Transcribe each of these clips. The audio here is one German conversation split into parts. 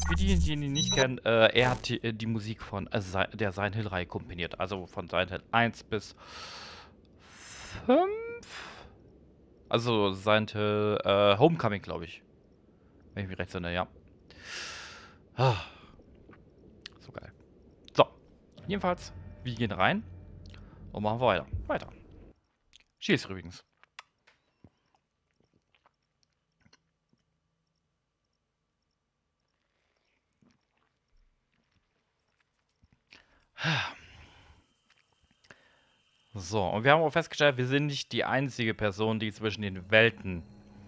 Für diejenigen, die ihn nicht kennen, er hat die Musik von der Silent Hill-Reihe komponiert. Also von Silent Hill 1 bis 5. Also Silent Hill Homecoming, glaube ich. Wenn ich mich recht erinnere, ja. Ah, so geil. So, jedenfalls, wir gehen rein und machen weiter. Weiter. Cheers übrigens. So, und wir haben auch festgestellt, wir sind nicht die einzige Person, die zwischen den Welten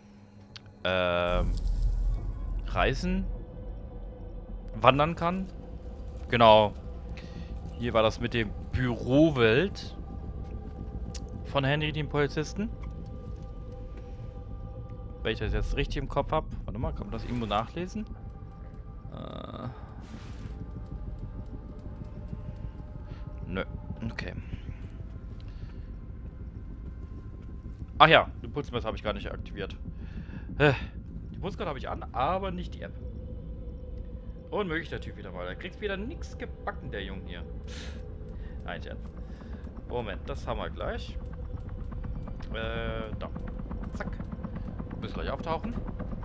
reisen, wandern kann. Genau. Hier war das mit dem Bürowelt von Henry, dem Polizisten. Wenn ich das jetzt richtig im Kopf habe. Warte mal, kann man das irgendwo nachlesen? Nö. Okay. Ach ja, den Pulsmesser habe ich gar nicht aktiviert. Die Pulskarte habe ich an, aber nicht die App. Unmöglich, der Typ wieder mal. Der kriegt wieder nichts gebacken, der Junge hier. Nein, Chat. Moment, das haben wir gleich. Da. Zack. Müssen gleich auftauchen.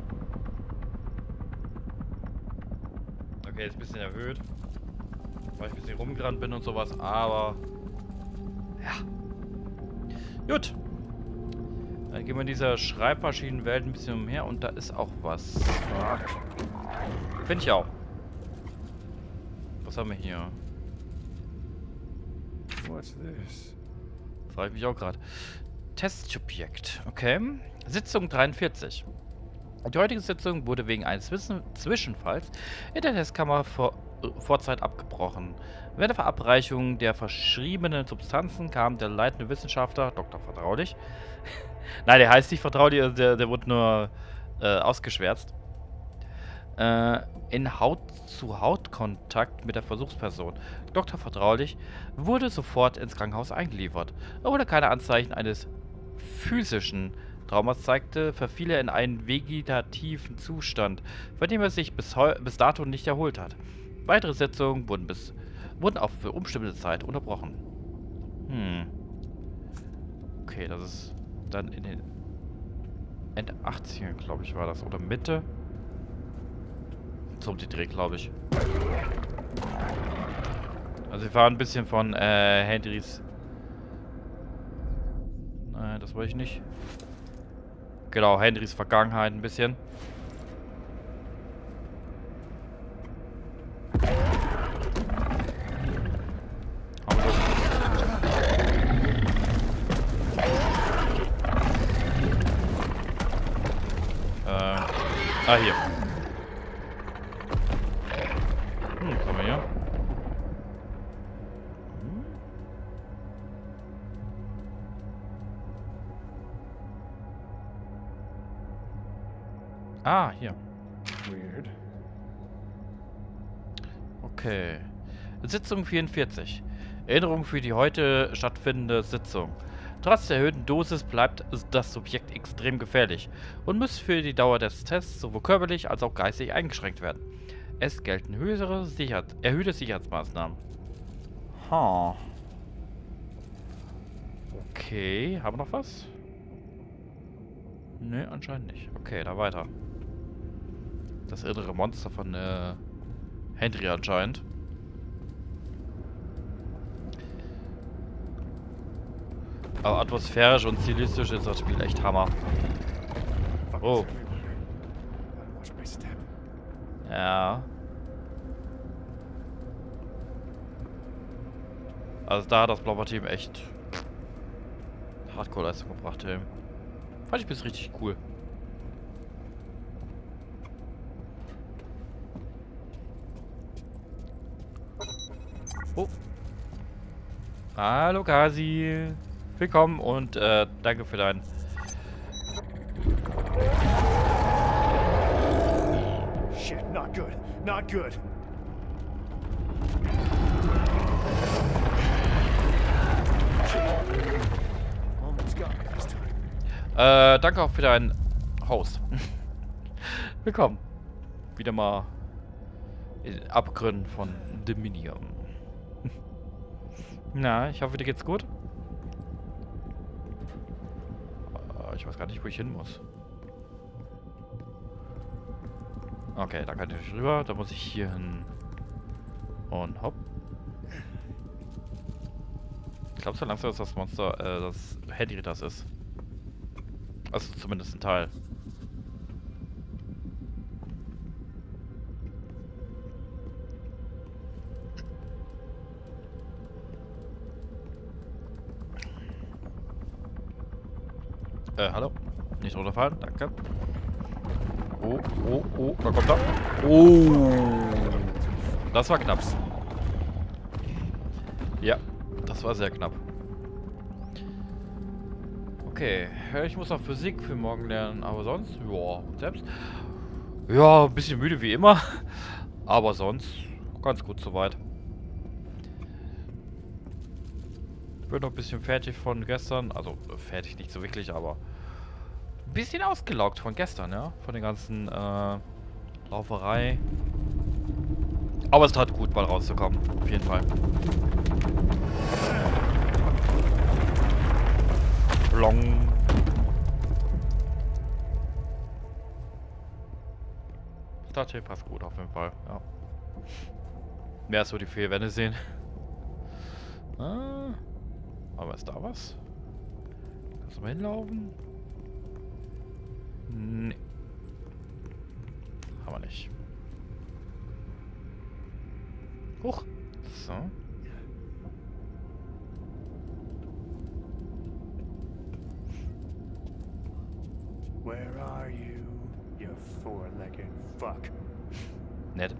Okay, ist ein bisschen erhöht. Weil ich ein bisschen rumgerannt bin und sowas, aber... Ja. Gut. Dann gehen wir in dieser Schreibmaschinenwelt ein bisschen umher und da ist auch was. Finde ich auch. Was haben wir hier? What's this? Frage ich mich auch gerade. Testsubjekt. Okay. Sitzung 43. Die heutige Sitzung wurde wegen eines Zwischenfalls in der Testkammer vorzeit abgebrochen. Während der Verabreichung der verschriebenen Substanzen kam der leitende Wissenschaftler, Dr. Vertraulich, nein, der heißt nicht Vertraulich, der wurde nur ausgeschwärzt, in Haut-zu-Haut-Kontakt mit der Versuchsperson. Dr. Vertraulich wurde sofort ins Krankenhaus eingeliefert. Obwohl er keine Anzeichen eines physischen Traumas zeigte, verfiel er in einen vegetativen Zustand, von dem er sich bis dato nicht erholt hat. Weitere Sitzungen wurden auf für unbestimmte Zeit unterbrochen. Okay, das ist dann in den Ende 80ern, glaube ich, war das. Oder Mitte? So um die Dreh, glaube ich. Also wir fahren ein bisschen von Henrys... Nein, das wollte ich nicht. Genau, Henrys Vergangenheit ein bisschen. Hier. Was haben wir hier? Hier. Weird. Okay. Sitzung 44. Erinnerung für die heute stattfindende Sitzung. Trotz der erhöhten Dosis bleibt das Subjekt extrem gefährlich und muss für die Dauer des Tests sowohl körperlich als auch geistig eingeschränkt werden. Es gelten erhöhte Sicherheitsmaßnahmen. Okay, haben wir noch was? Ne, anscheinend nicht. Okay, dann weiter. Das innere Monster von Henry anscheinend. Aber atmosphärisch und stilistisch ist das Spiel echt Hammer. Oh. Ja. Also da hat das blaue Team echt Hardcore-Leistung gebracht, ey. Fand ich bis richtig cool. Oh. Hallo Kasi. Willkommen und danke für dein... Shit, not good. Not good. Almost got me this time. Danke auch für deinen Host. Willkommen. Wieder mal In Abgründen von Dominion. Na, ich hoffe, dir geht's gut. Ich weiß gar nicht, wo ich hin muss. Okay, da kann ich nicht rüber. Da muss ich hier hin. Und hopp. Ich glaube so langsam, dass das Monster das Handy das ist. Also zumindest ein Teil. Hallo? Nicht runterfallen, danke. Oh, oh, oh, da kommt er. Oh, das war knapp. Ja, das war sehr knapp. Okay, ich muss auch Physik für morgen lernen, aber sonst, ja, selbst. Ja, ein bisschen müde wie immer, aber sonst ganz gut soweit. Ich bin noch ein bisschen fertig von gestern, also fertig nicht so wirklich, aber ein bisschen ausgelaugt von gestern, ja, von der ganzen Lauferei. Aber es tat gut, mal rauszukommen, auf jeden Fall. Blong. Startchain passt gut auf jeden Fall, ja. Mehr als so die 4 Wände sehen. Aber ist da was? Kannst du mal hinlaufen? Nee. Haben wir nicht. Huch. So. Where are you, you four-legged fuck? Nett.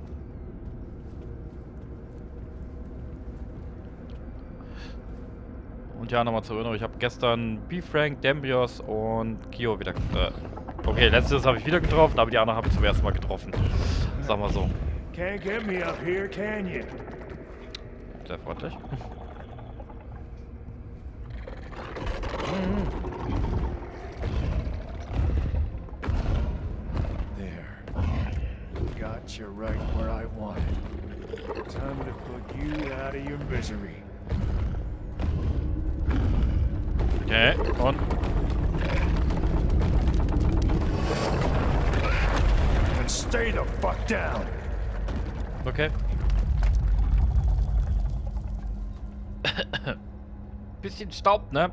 Und ja, nochmal zur Erinnerung, ich habe gestern B-Frank, Dembios und Kio wieder okay, letztes habe ich wieder getroffen, aber die anderen habe ich zum ersten Mal getroffen. Sag mal so. Can't get me up here, can you? Sehr freundlich. There. Got you right where I wanted. Time to put you out of your misery. Okay, und And stay the fuck down. okay. Bisschen Staub, ne?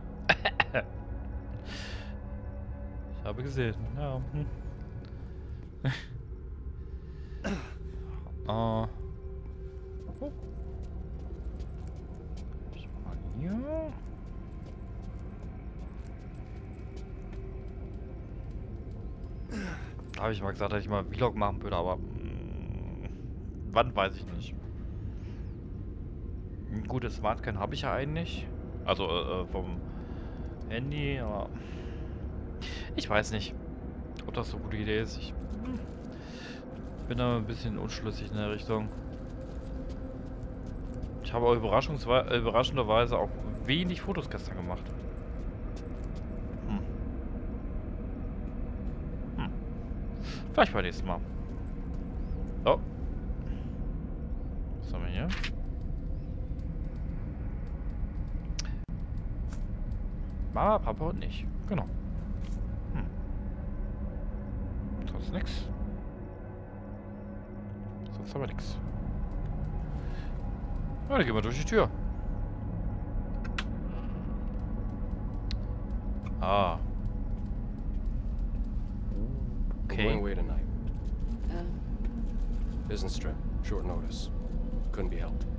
Ich habe gesehen, ja. Oh. Ja. Habe ich mal gesagt, dass ich mal Vlog machen würde, aber wann, weiß ich nicht. Ein gutes Smartcam habe ich ja eigentlich. Also vom Handy, aber ich weiß nicht, ob das so eine gute Idee ist. Ich bin da ein bisschen unschlüssig in der Richtung. Ich habe auch überraschenderweise auch wenig Fotos gestern gemacht. Vielleicht beim nächsten Mal. Oh. Was haben wir hier? Mama, Papa und ich. Genau. Sonst nix. Sonst haben wir nix. Ja, dann gehen wir durch die Tür. Ah. I'm going away tonight. Business trip. Short notice. Couldn't be helped.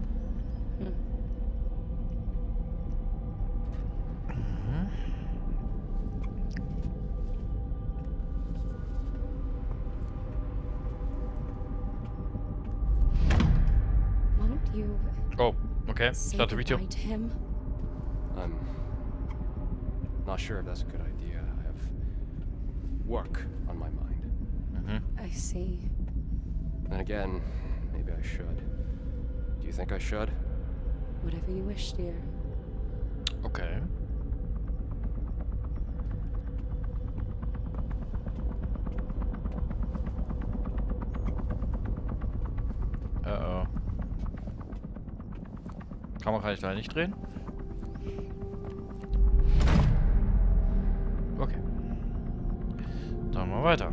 Won't you Oh, okay. say Start the video. goodbye to him? I'm not sure if that's a good idea. I have work on my mind. I see. And again, maybe I should. Do you think I should? Whatever you wish, dear. Okay. Oh. Kamera kann ich leider nicht drehen. Okay. Dann mal weiter.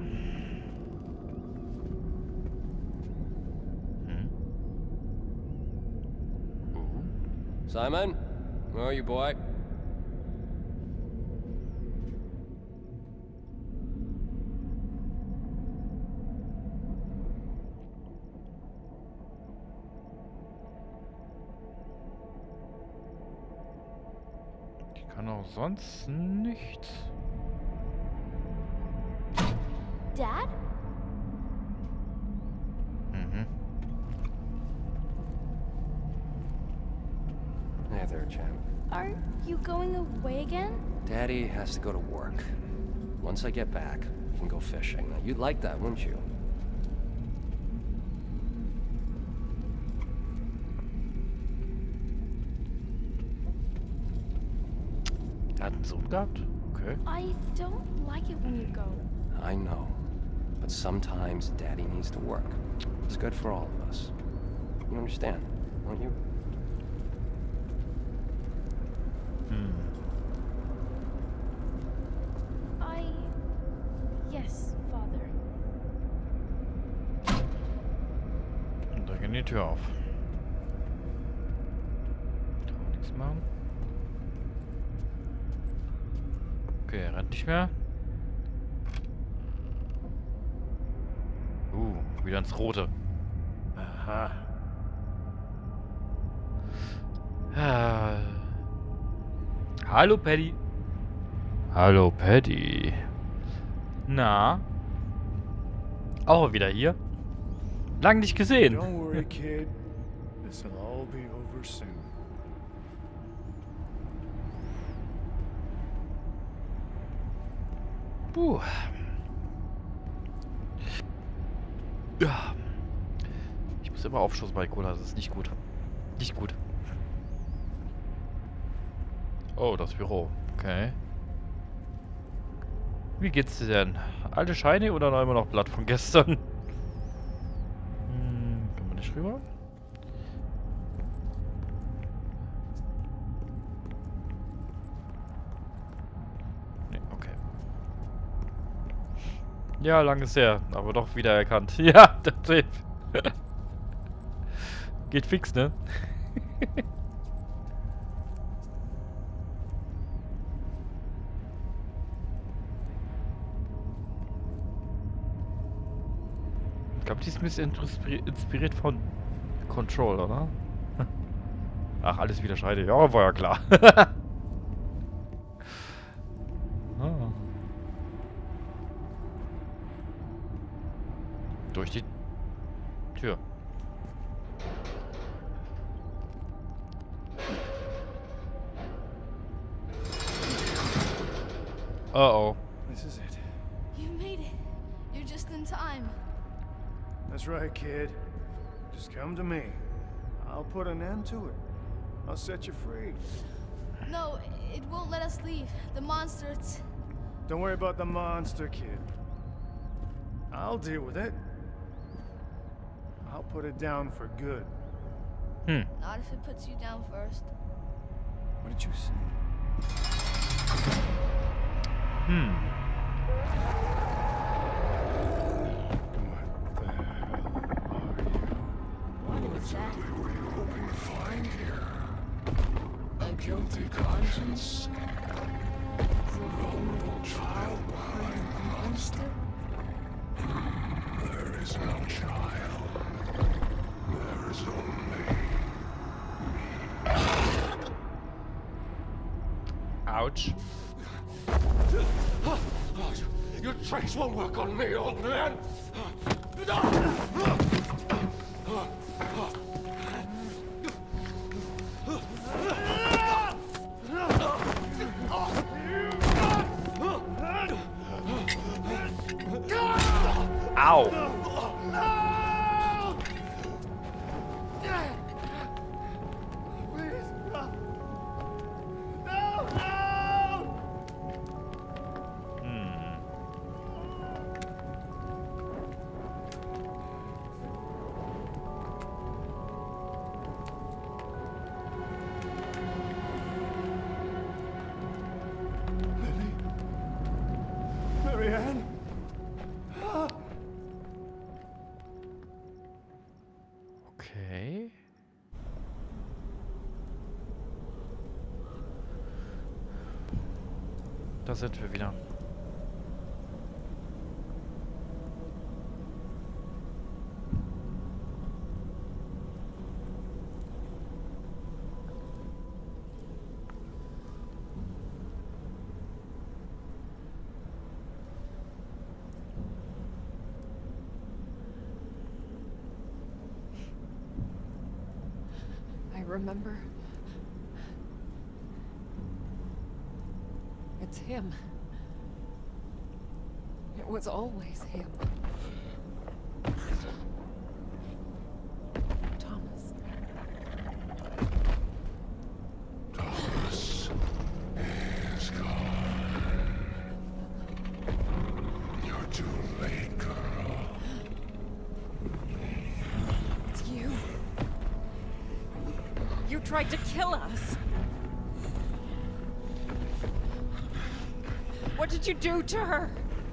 Simon? Where are you, boy? Ich kann auch sonst nichts. Dad? Mhm. Hey there, champ. Are you going away again? Daddy has to go to work. Once I get back, we can go fishing. Now, you'd like that, wouldn't you? Er hat einen Sohn gehabt? Okay. I don't like it when you go. I know. But sometimes Daddy needs to work. It's good for all of us. You understand, don't you? Yes, Father. Und da geht die Tür auf. Kann man nichts machen. Okay, er rennt nicht mehr. Wieder ins Rote. Aha. Hallo, Paddy. Hallo, Paddy. Na? Auch wieder hier? Lang nicht gesehen. Don't worry, kid. This'll all be over soon. Puh. Ja. Ich muss immer aufstoßen bei Cola, das ist nicht gut. Nicht gut. Oh, das Büro. Okay. Wie geht's dir denn? Alte Scheine oder noch immer noch Blatt von gestern? Können wir nicht rüber? Nee, okay. Ja, lang ist her, aber doch wieder erkannt. Ja, das hilft. Geht fix, ne? Ich glaube, die ist ein bisschen inspiriert von Control, oder? Ach, alles wieder Scheide. Ja, war ja klar. Ah. Durch die Tür. Oh. This is it. You made it. You're just in time. That's right, kid. Just come to me. I'll put an end to it. I'll set you free. No, it won't let us leave. The monster, it's... Don't worry about the monster, kid. I'll deal with it. I'll put it down for good. Not if it puts you down first. What did you say? What is that? A guilty conscience? The vulnerable child behind the monster? There is no child. There is only... Ouch. Your tricks won't work on me, old man! Ow. Okay. Da sind wir wieder. I remember. It's him. It was always him. Thomas. Thomas is gone. You're too late, girl. It's you. You tried to kill us. What did you do to her?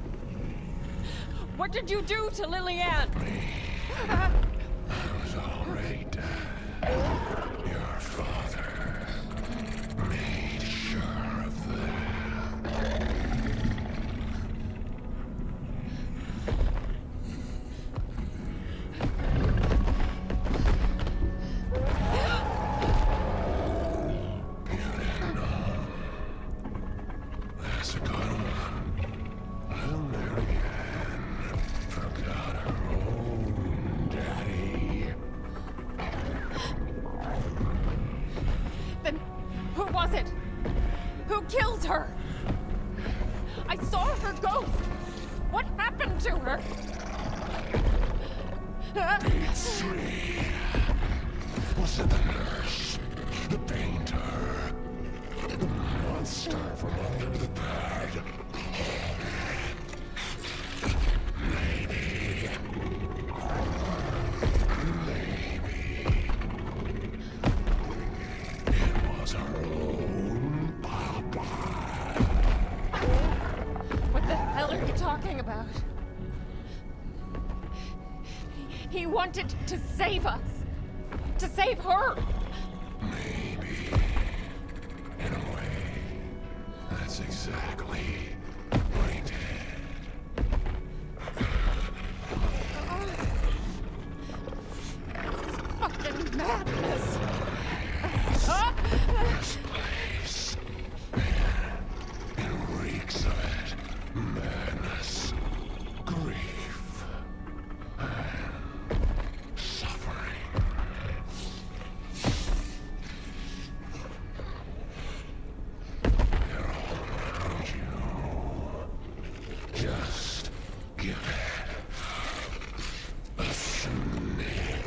What did you do to Lillian? I was already dead. Your father made sure of that. You didn't know. That's a good one. Little Marianne forgot her own daddy. Then who was it? Who killed her? I saw her ghost. What happened to her? Three. Was it the nurse? The painter? The monster from under the bed? Maybe. It was her own papa. What the hell are you talking about? He wanted to save us. To save her. Maybe. In a way, that's exactly what he did. Fucking madness. This place. It reeks of it. Madness. Grief. And suffering. They're all around you. Just give it a sniff.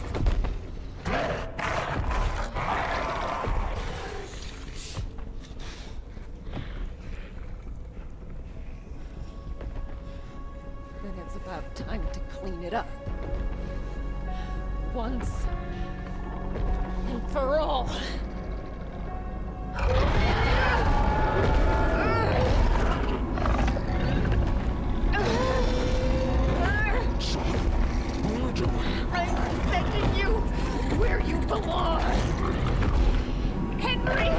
Then it's about time to clean it up. Once and for all. I'm sending you where you belong. Henry!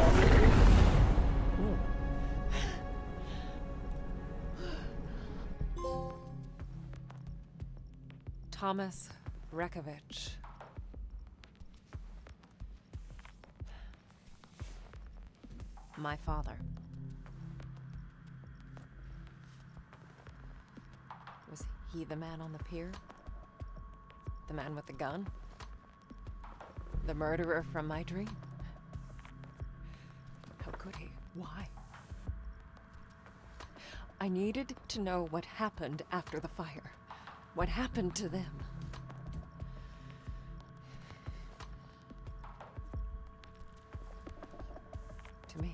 Thomas Rekovich. My father. Was he the man on the pier? The man with the gun? The murderer from my dream? How could he? Why? I needed to know what happened after the fire. What happened to them? To me.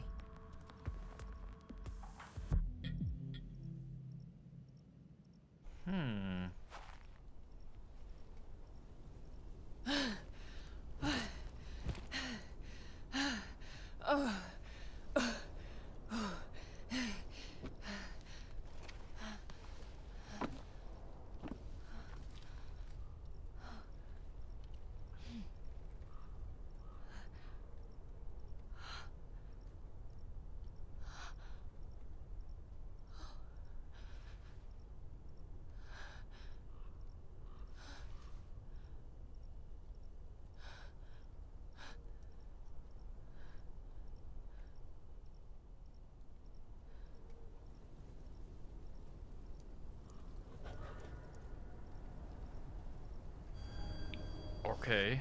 Okay.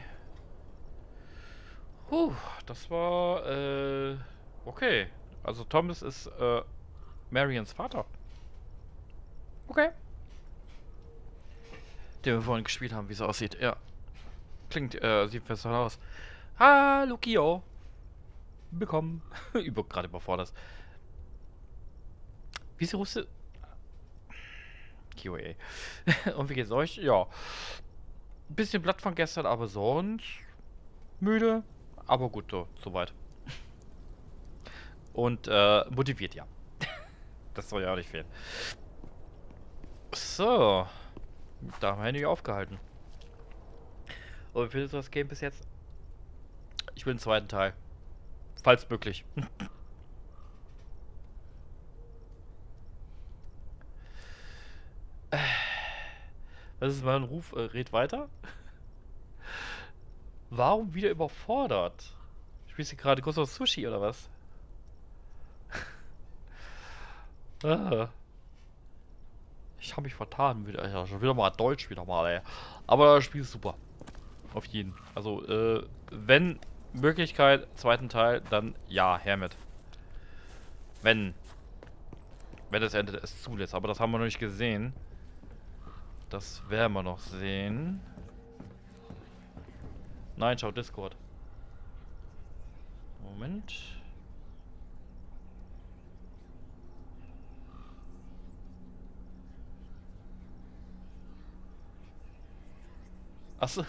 Das war, okay. Also Thomas ist, Marians Vater. Okay. Den wir vorhin gespielt haben, wie es aussieht. Ja. Klingt, sieht besser aus. Hallo, Kio. Willkommen. Gerade überfordert. Wieso rufst du... QA. Und wie geht's euch? Ja. Ein bisschen platt von gestern, aber sonst... müde. Aber gut, so, soweit. Und, motiviert, ja. Das soll ja auch nicht fehlen. So. Da haben wir nicht aufgehalten. Und wie findest du das Game bis jetzt? Ich will den zweiten Teil. Falls möglich. Was ist mein Ruf? Red weiter? Warum wieder überfordert? Spielst du gerade Ghost of Sushi oder was? Ich habe mich vertan wieder. Ja, schon wieder mal Deutsch wieder mal, ey. Aber das Spiel ist super. Auf jeden. Also, wenn Möglichkeit, zweiten Teil, dann ja, her mit. Wenn das Ende es zulässt. Aber das haben wir noch nicht gesehen. Das werden wir noch sehen. Nein, schau Discord. Moment. Achso.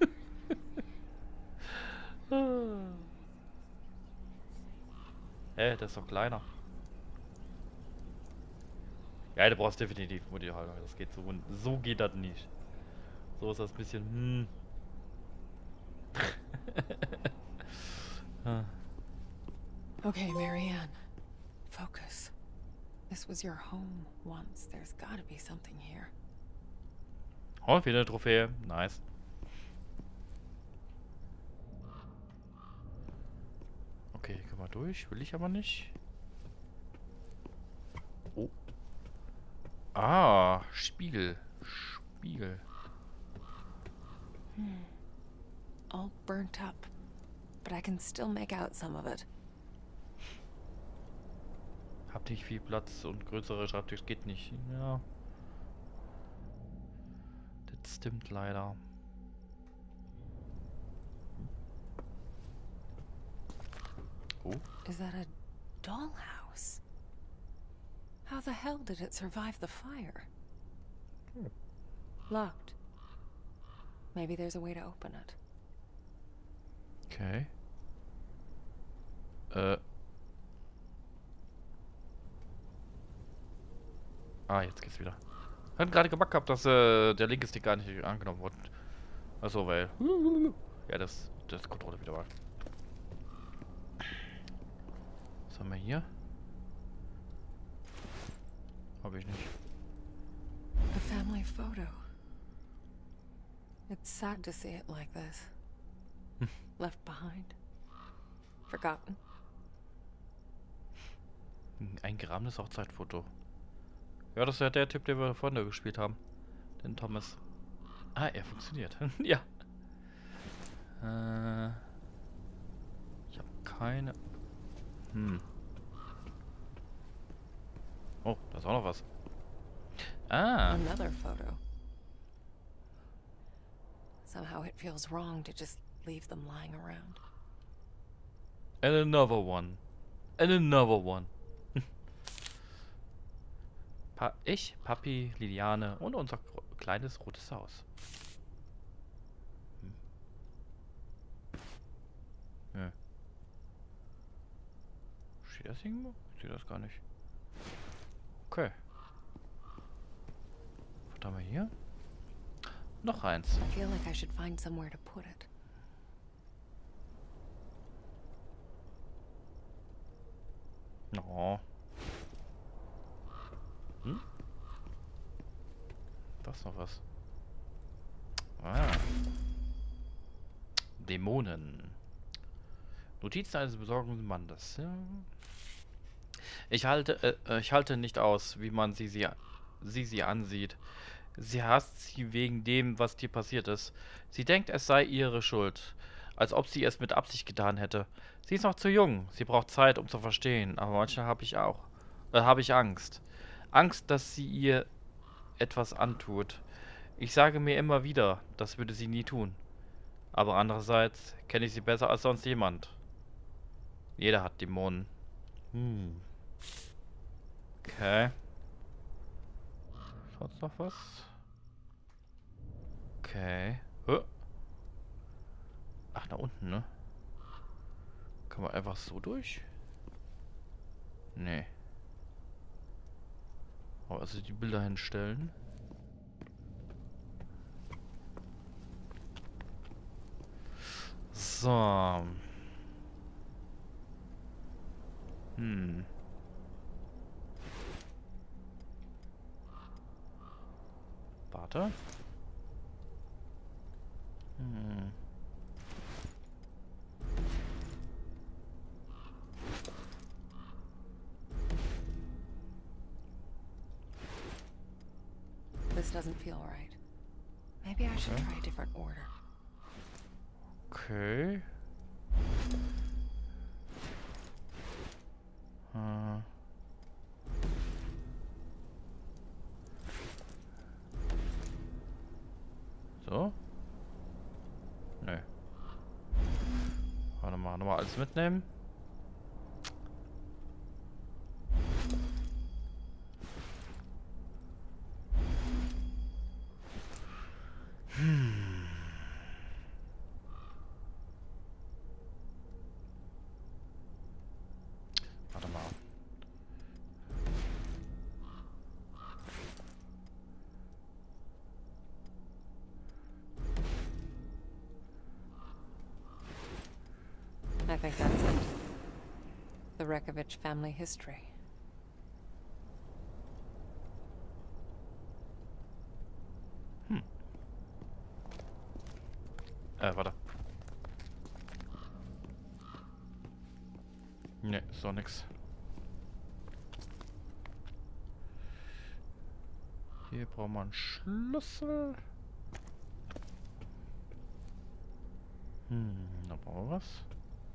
Der ist doch kleiner. Ja, du brauchst definitiv Multihalter. Das geht so. So geht das nicht. So ist das ein bisschen. Okay, Marianne. Focus. This was your home once. There's gotta be something here. Oh, wieder eine Trophäe. Nice. Okay, können wir durch. Will ich aber nicht. Oh. Ah, Spiegel. Spiegel. All burnt up, but I can still make out some of it. Habt nicht viel Platz und größere Schreibtisch geht nicht. Ja. Das stimmt leider. Oh. Is that a dollhouse? How the hell did it survive the fire? Locked. Maybe there's a way to open it. Okay. Ah, jetzt geht's wieder. Hat gerade gebackt gehabt, dass der linke Stick gar nicht angenommen wurde. Achso, weil... Ja, das Controller wieder war. Was haben wir hier? Hab ich nicht. A family photo. It's sad to see it like this. Left behind. Forgotten. Ein gerahmtes Hochzeitfoto. Ja, das ist ja der Typ, den wir vorhin gespielt haben. Den Thomas. Ah, er funktioniert. Ja. Ich habe keine... Oh, da ist auch noch was. Ah. Another photo. Somehow it feels wrong to just leave them lying around. And another one. And another one. Ich, Papi, Liliane und unser kleines rotes Haus. Ja. Steht das irgendwo? Ich sehe das gar nicht. Okay. Was haben wir hier? Noch eins. I feel like I should find somewhere to put it. Oh. Das ist noch was. Ah. Dämonen. Notizen eines besorgten Mannes. Ja. Ich halte nicht aus, wie man sie ansieht. Sie hasst sie wegen dem, was dir passiert ist. Sie denkt, es sei ihre Schuld, als ob sie es mit Absicht getan hätte. Sie ist noch zu jung, sie braucht Zeit, um zu verstehen, aber manchmal habe ich Angst. Angst, dass sie ihr etwas antut. Ich sage mir immer wieder, das würde sie nie tun. Aber andererseits kenne ich sie besser als sonst jemand. Jeder hat Dämonen. Hm. Okay. Sonst noch was? Okay. Ach, nach unten, ne? Kann man einfach so durch? Nee. Oh, also die Bilder hinstellen. So. Hm. Warte. Hm. This doesn't feel right. Maybe I should try a different order. Okay. So. Nö. Warte mal, nochmal alles mitnehmen. Warte mal. I think that's it. The Rekovich family history. Warte. Ne, ist doch nix. Hier brauchen wir einen Schlüssel. Da brauchen wir was.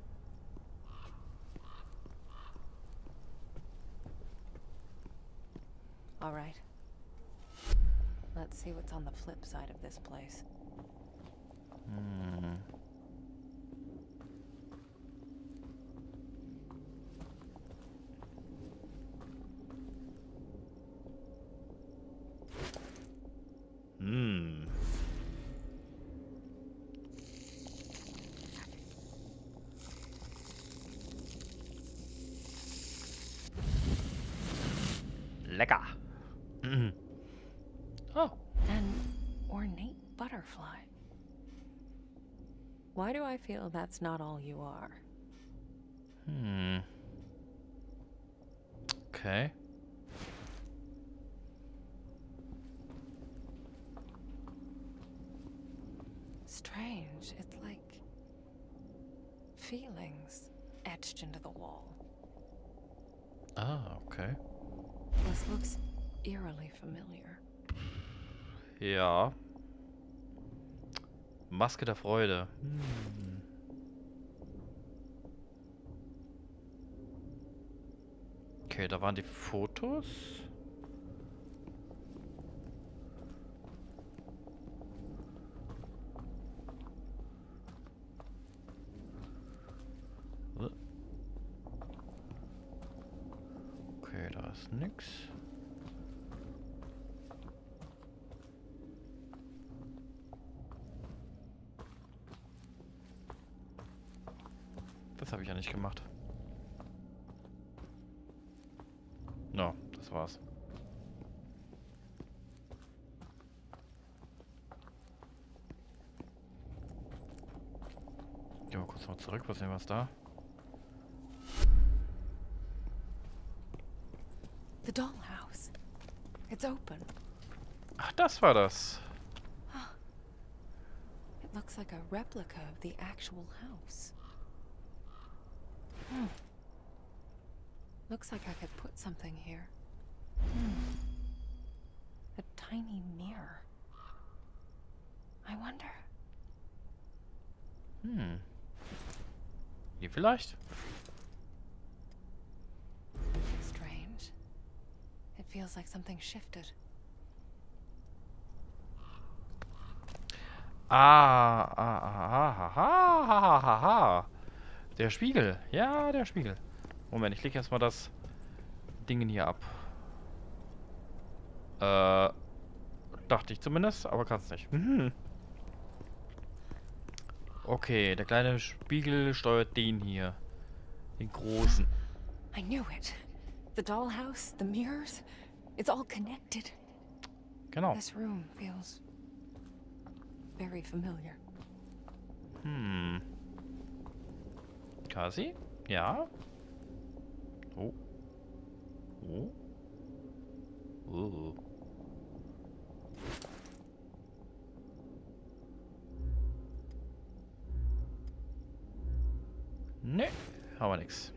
All right. Let's see what's on the flip side of this place. Lecker. Oh. An ornate butterfly. Why do I feel that's not all you are? Okay. Strange. It's like feelings etched into the wall. Ah, okay. This looks eerily familiar. Ja. Maske der Freude. Okay, da waren die Fotos. Okay, da ist nix. Das habe ich ja nicht gemacht. No, das war's. Gehen wir kurz mal zurück, was sehen wir da? The dollhouse. It's open. Ach, das war das. It looks like a replica of the actual house. Looks like I could put something here. A tiny mirror. I wonder. Hm. Hier vielleicht? Strange. It feels like something shifted. Der Spiegel. Ja, der Spiegel. Moment, ich lege erstmal das Ding hier ab. Dachte ich zumindest, aber kann's nicht. Mhm. Okay, der kleine Spiegel steuert den hier. Den großen. I knew it. The dollhouse, the mirrors, it's all connected. Genau. This room feels very familiar. Hm. Kasi? Ja? Oh. Oh. Oh. Ne, haben wir nix.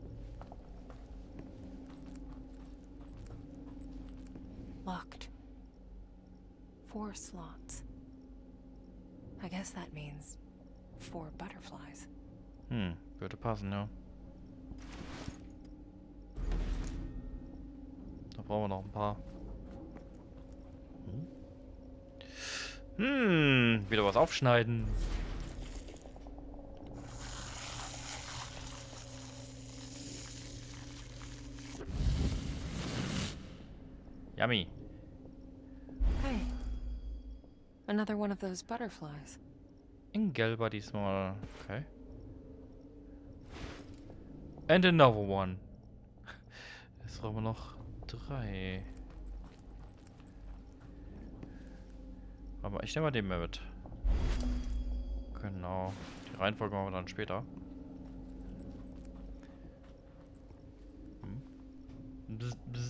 Locked. 4 slots. I guess that means 4 butterflies. Hm, würde passen, ja. Da brauchen wir noch ein paar. Wieder was aufschneiden. Yummy. Hey. Another one of those butterflies. In gelber diesmal. Okay. And another one. Jetzt brauchen wir noch 3. Aber ich nehme mal den mehr mit. Genau. Die Reihenfolge machen wir dann später. Bzz, bzz.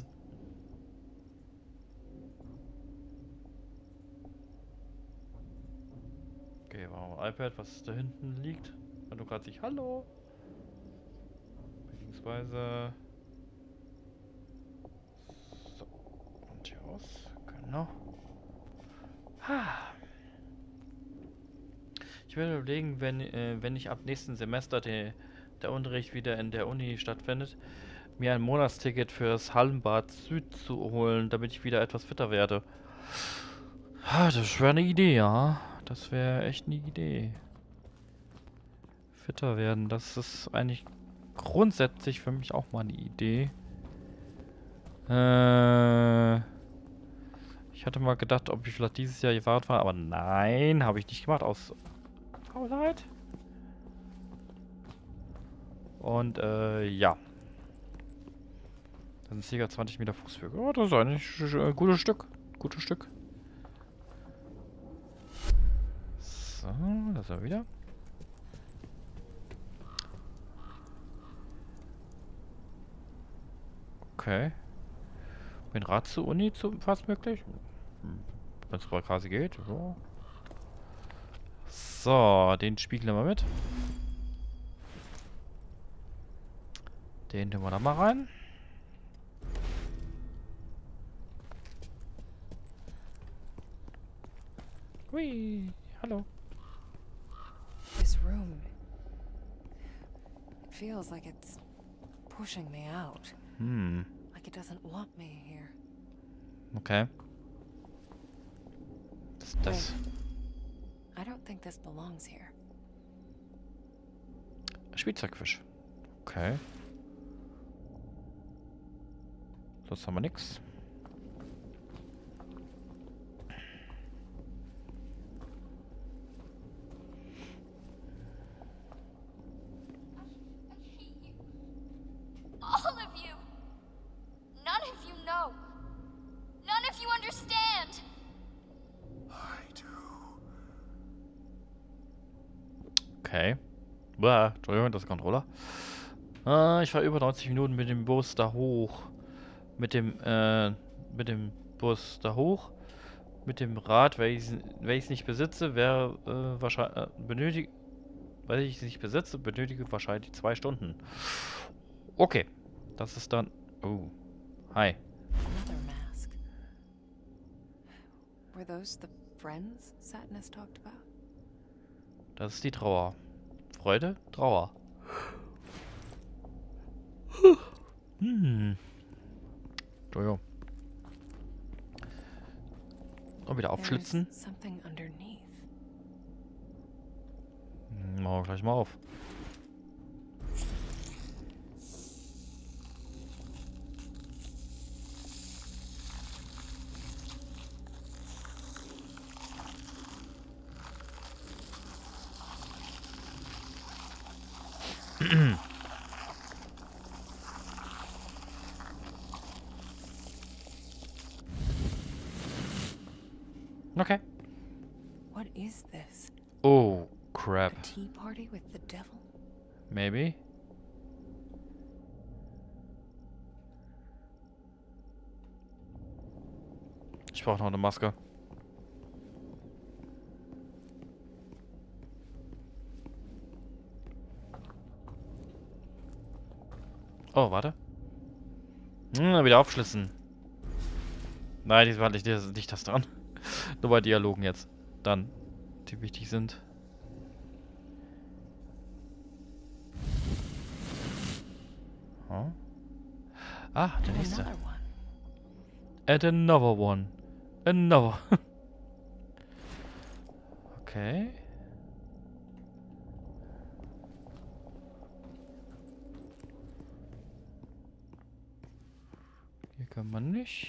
Okay, machen wir iPad, was da hinten liegt. Wenn du gerade sich Hallo. Beziehungsweise. So. Und hier aus. Genau. Ich will überlegen, wenn ich ab nächsten Semester der Unterricht wieder in der Uni stattfindet, mir ein Monatsticket fürs Hallenbad Süd zu holen, damit ich wieder etwas fitter werde. Das wäre eine Idee, ja. Das wäre echt eine Idee. Fitter werden, das ist eigentlich grundsätzlich für mich auch mal eine Idee. Ich hatte mal gedacht, ob ich vielleicht dieses Jahr gefahren war, aber nein, habe ich nicht gemacht, aus Faulheit. Und, ja. Das sind ca. 20 Meter Fußweg. Oh, das ist eigentlich ein gutes Stück. Gutes Stück. So, das war wieder. Okay. Mit dem Rad zur Uni fast möglich. Wenn es quasi geht. So. So, den Spiegel nehmen wir mit. Den nehmen wir da mal rein. Hui, hallo. This room. It feels like it's pushing me out. Like it doesn't want me here. Okay. Das. I don't think this belongs here. Spielzeugfisch. Okay. Sonst haben wir nix. All of you. None of you know. None of you understand. I do. Okay. Boah, Entschuldigung, das ist der Controller. Ich war über 90 Minuten mit dem Bus da hoch. Mit dem Bus da hoch. Mit dem Rad, welches ich nicht besitze, wäre wahrscheinlich benötigt. Weil ich es nicht besitze, benötige wahrscheinlich 2 Stunden. Okay. Das ist dann. Oh. Hi. Another mask. Were those the friends Satnus talked about? Das ist die Trauer. Freude, Trauer. Entschuldigung. Und wieder aufschlitzen. There's something underneath. Machen wir gleich mal auf. Okay. What is this? Oh, A crap. tea party with the devil? Maybe. Ich brauche noch eine Maske. Oh, warte. Wieder aufschließen. Nein, diesmal nicht das dran. Nur bei Dialogen jetzt. Dann, die wichtig sind. Oh. Ah, der And nächste. another one. And another one. Another. Okay. Hier kann man nicht.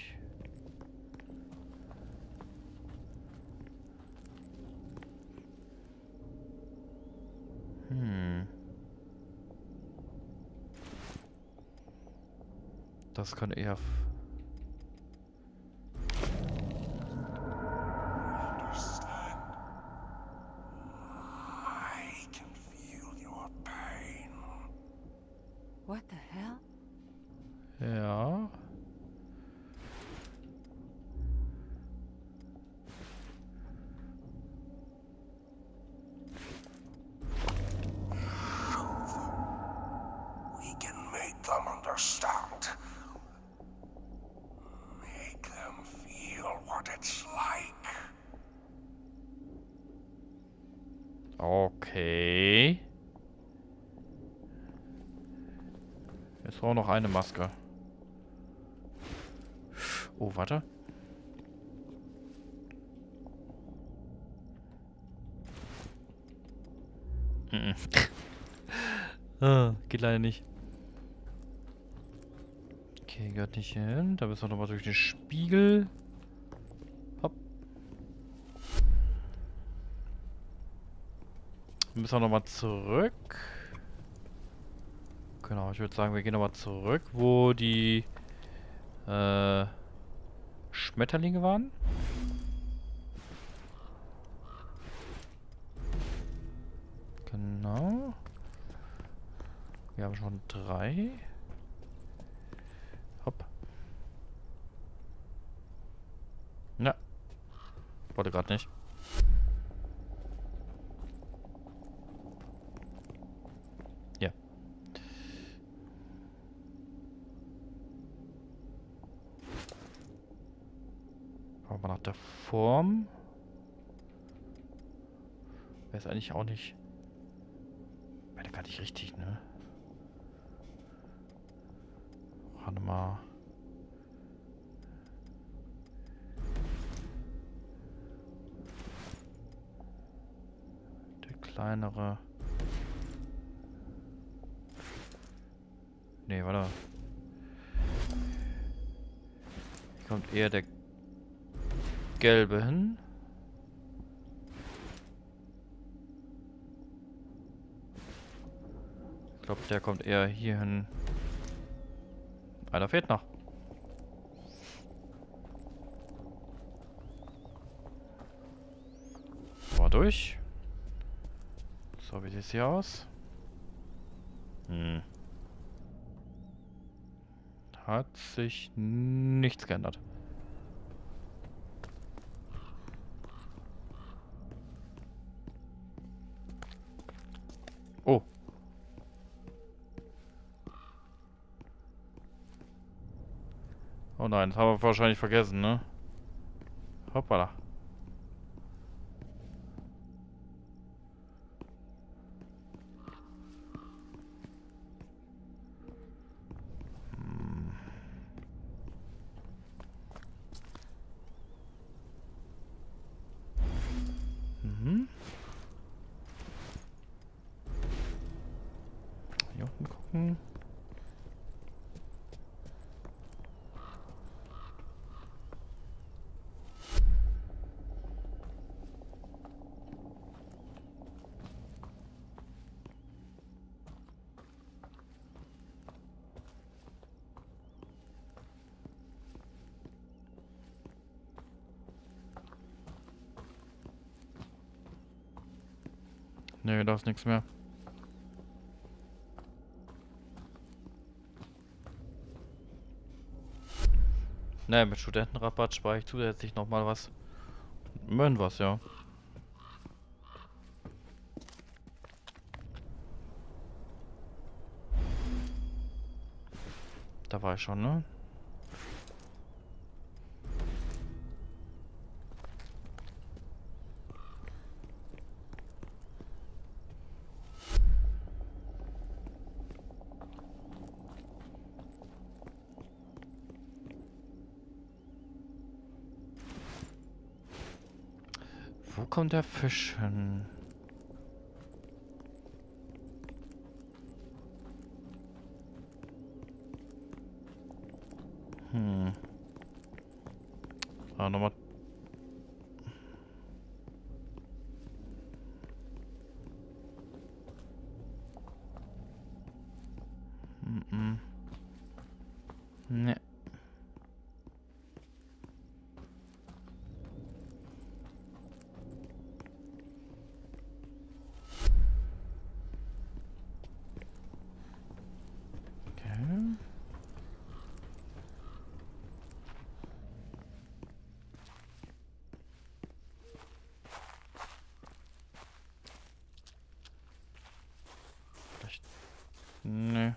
Das kann eher... Understand. I can feel your pain. What the hell? Ja. We can make them understand. Make them feel what it's like. Okay. Jetzt brauchen wir noch eine Maske. Oh, warte. Geht leider nicht. Okay, gehört nicht hin. Da müssen wir nochmal durch den Spiegel. Hopp. Müssen wir nochmal zurück. Genau, ich würde sagen, wir gehen nochmal zurück, wo die Schmetterlinge waren. Genau. Wir haben schon 3. Hopp. Ja. Wollte gerade nicht. Ja. Schauen wir mal nach der Form. Wäre es eigentlich auch nicht... Wäre gar nicht richtig, ne? Warte mal. Der kleinere. Nee, warte. Hier kommt eher der gelbe hin. Ich glaube, der kommt eher hier hin. Einer fehlt noch. Mal durch. So, wie sieht es hier aus? Hat sich nichts geändert. Oh. Oh nein, das haben wir wahrscheinlich vergessen, ne? Hoppala. Hier unten gucken. Nee, da ist nichts mehr. Ne, mit Studentenrabatt spare ich zusätzlich nochmal was. Immerhin was, ja. Da war ich schon, ne? Wo kommt der Fisch hin? Ah, nochmal. Ne. Vielleicht. Nee.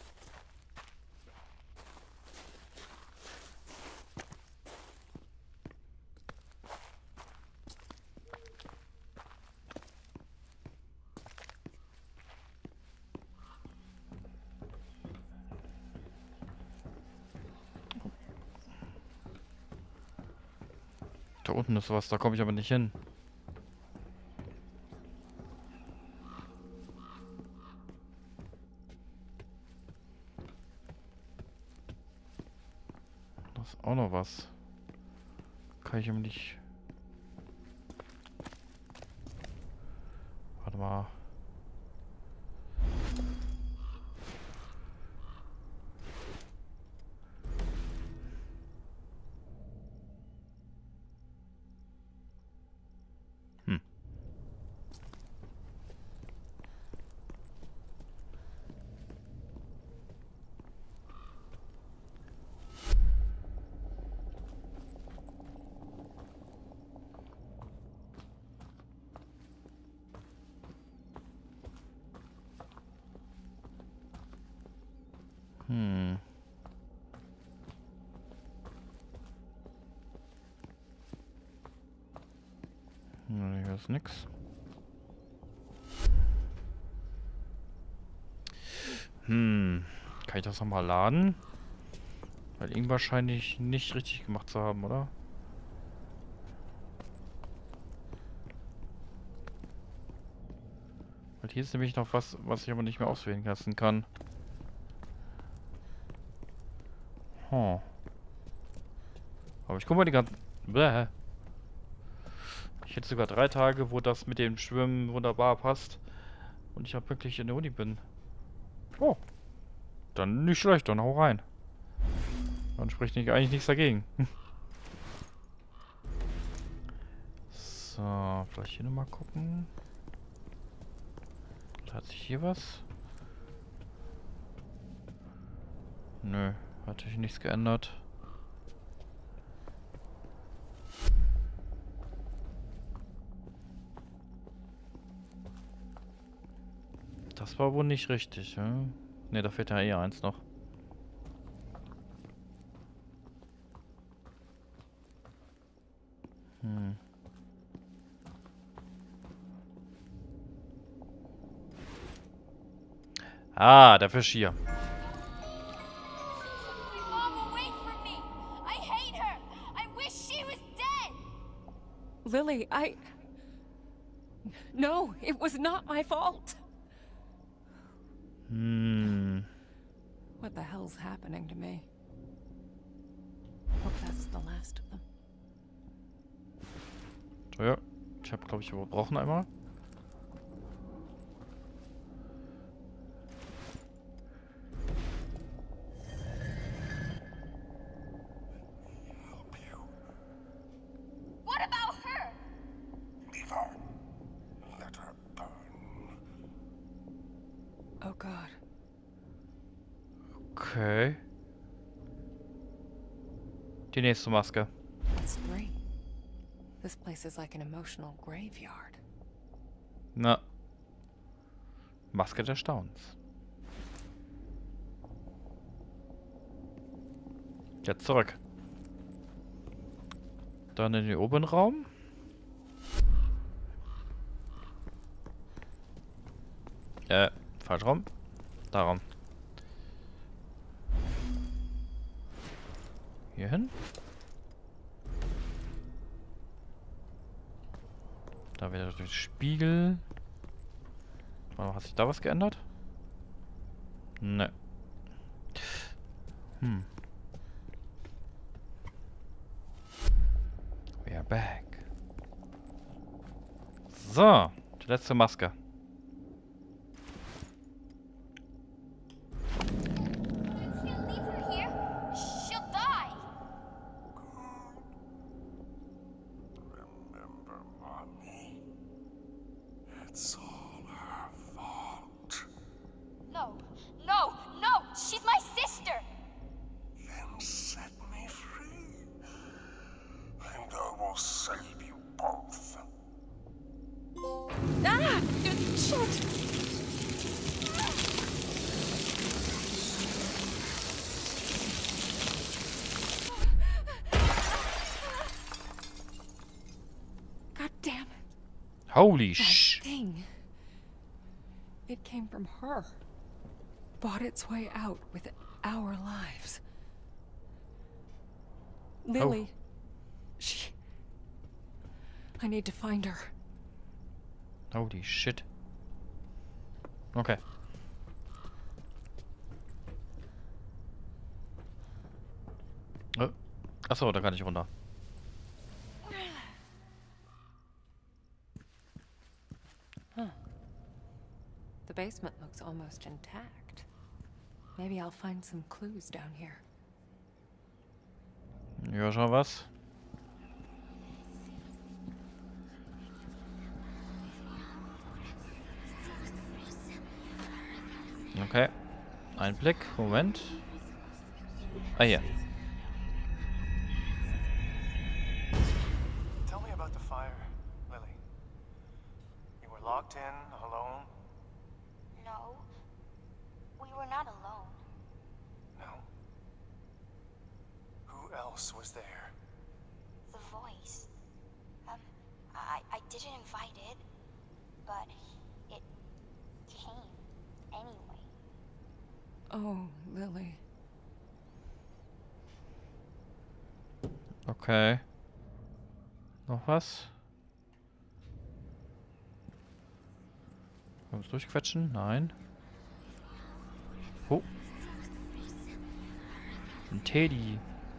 Da unten ist was, da komme ich aber nicht hin. Da ist auch noch was. Kann ich ihm nicht... Warte mal. Hier ist nix. Kann ich das nochmal laden? Weil ihn wahrscheinlich nicht richtig gemacht zu haben, oder? Weil hier ist nämlich noch was, was ich aber nicht mehr auswählen lassen kann. Oh. Aber ich guck mal die ganzen... Bäh. Ich hätte sogar 3 Tage, wo das mit dem Schwimmen wunderbar passt. Und ich auch wirklich in der Uni bin. Oh. Dann nicht schlecht, dann hau rein. Dann spricht eigentlich nichts dagegen. So, vielleicht hier nochmal gucken. Hat sich hier was? Nö, hat sich nichts geändert. Das war wohl nicht richtig, ja? Ne, da fehlt ja eher eins noch. Ah, der Fisch hier. Lily, No, it was not my fault. What the hell's happening to me? Hope that's the last of them. So, ja. Ich habe, glaube ich, wir brauchen einmal. What about her? Leave her. Let her burn. Oh God. Okay. Die nächste Maske. That's 3. This place is like an emotional graveyard. Na. Maske des Staunens. Jetzt zurück. Dann in den oberen Raum. Falsch rum. Darum. Hier hin. Da wieder durch den Spiegel. Warte mal, hat sich da was geändert? Ne. We are back. So, die letzte Maske. Can't leave her here. She'll die. Remember, Mommy. It's all her fault. No, no, no! She's my sister! Then set me free. And I will save you both. Ah! Shit! God damn it. Holy That sh... thing. It came from her. Bought its way out with our lives. Lily. She... I need to find her. Holy shit. Okay. Achso, da kann ich runter. The basement looks almost intact. Maybe I'll find some clues down here. Ja, schon was. Okay. Ein Blick. Moment. Ah, hier. Tell me about the fire, Lily. You were locked in, alone? No. We were not alone. No. Who else was there? The voice. I didn't invite it, but it came anyway. Oh, Lily. Okay. Noch was? Können wir es durchquetschen? Nein. Oh. Ein Teddy.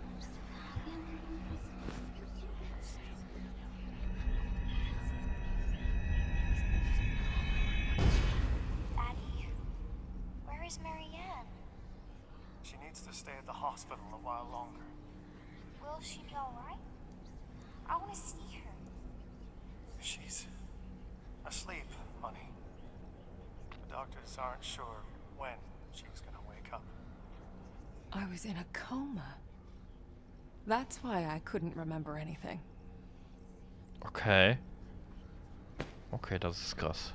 Daddy, where is Marianne? She needs to stay at the hospital a while longer. Will she be alright? I want to see her. She's asleep, honey. The doctors aren't sure when she was gonna wake up. I was in a coma. That's why I couldn't remember anything. Okay. Okay, das ist krass.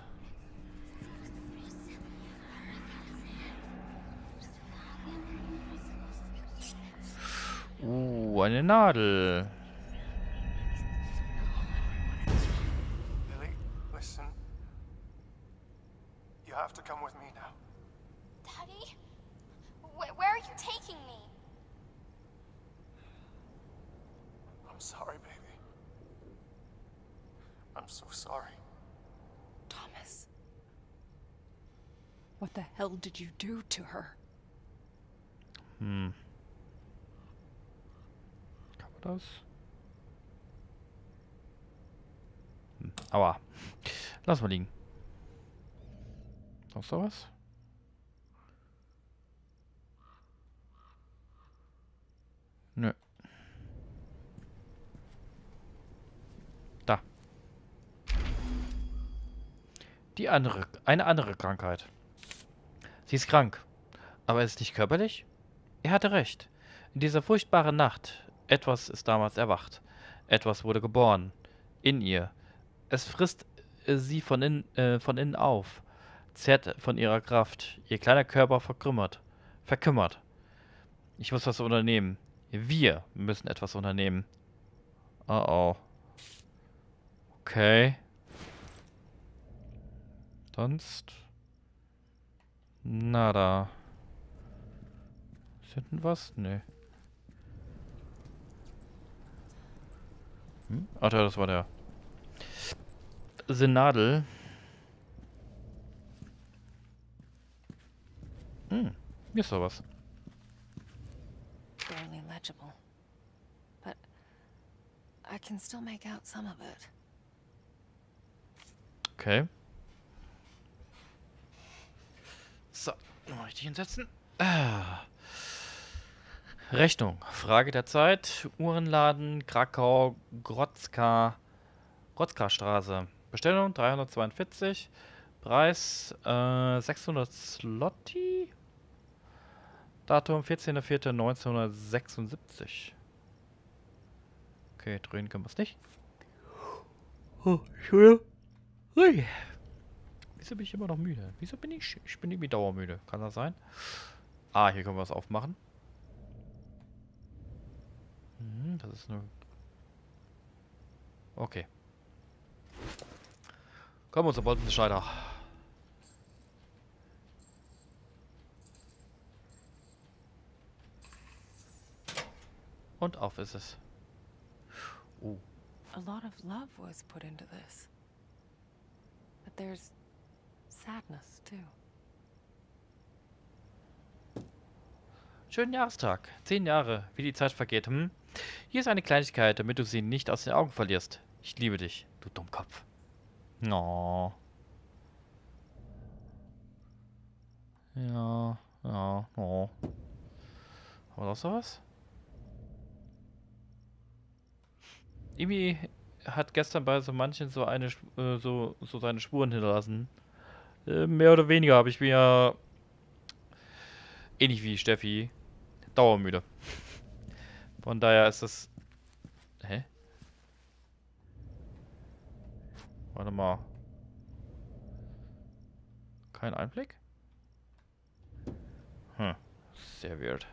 Eine Nadel. Lily, listen. You have to come with me now. Daddy? Where are you taking me? I'm sorry, baby. I'm so sorry. Thomas. What the hell did you do to her? Hm. Kann man das? Hm. Aua. Lass mal liegen. Noch sowas? Nö. Da. Eine andere Krankheit. Sie ist krank. Aber ist nicht körperlich? Er hatte recht. In dieser furchtbaren Nacht. Etwas ist damals erwacht. Etwas wurde geboren. In ihr. Es frisst sie von innen auf. Zerrt von ihrer Kraft. Ihr kleiner Körper verkümmert. Verkümmert. Ich muss was unternehmen. Wir müssen etwas unternehmen. Oh oh. Okay. Sonst. Nada. Ist hinten was? Nee. Hm? Ach ja, das war der Senadel. Hm. Hier ist doch was. Barely legible. But I can still make out some of it. Okay. So, mal richtig hinsetzen. Ah. Rechnung. Frage der Zeit. Uhrenladen, Krakau, Grodzka Straße. Bestellung 342. Preis 600 Zloty. Datum 14.04.1976. Okay, drehen können wir es nicht. Oh, Entschuldigung. Ui. Wieso bin ich immer noch müde? Wieso bin ich? Ich bin irgendwie dauermüde. Kann das sein? Ah, hier können wir es aufmachen. Das ist nur... Okay. Komm, unser Bolzenschneider. Und auf ist es. A lot of love was put into this. But there's sadness too. Schönen Jahrestag. 10 Jahre, wie die Zeit vergeht, hm? Hier ist eine Kleinigkeit, damit du sie nicht aus den Augen verlierst. Ich liebe dich, du Dummkopf. Oh. Ja, ja, oh. Haben wir noch sowas? Irgendwie hat gestern bei so manchen so eine so seine Spuren hinterlassen. Mehr oder weniger habe ich mir ja ähnlich wie Steffi dauermüde. Von daher ist das... Hä? Warte mal. Kein Einblick? Hm. Sehr weird.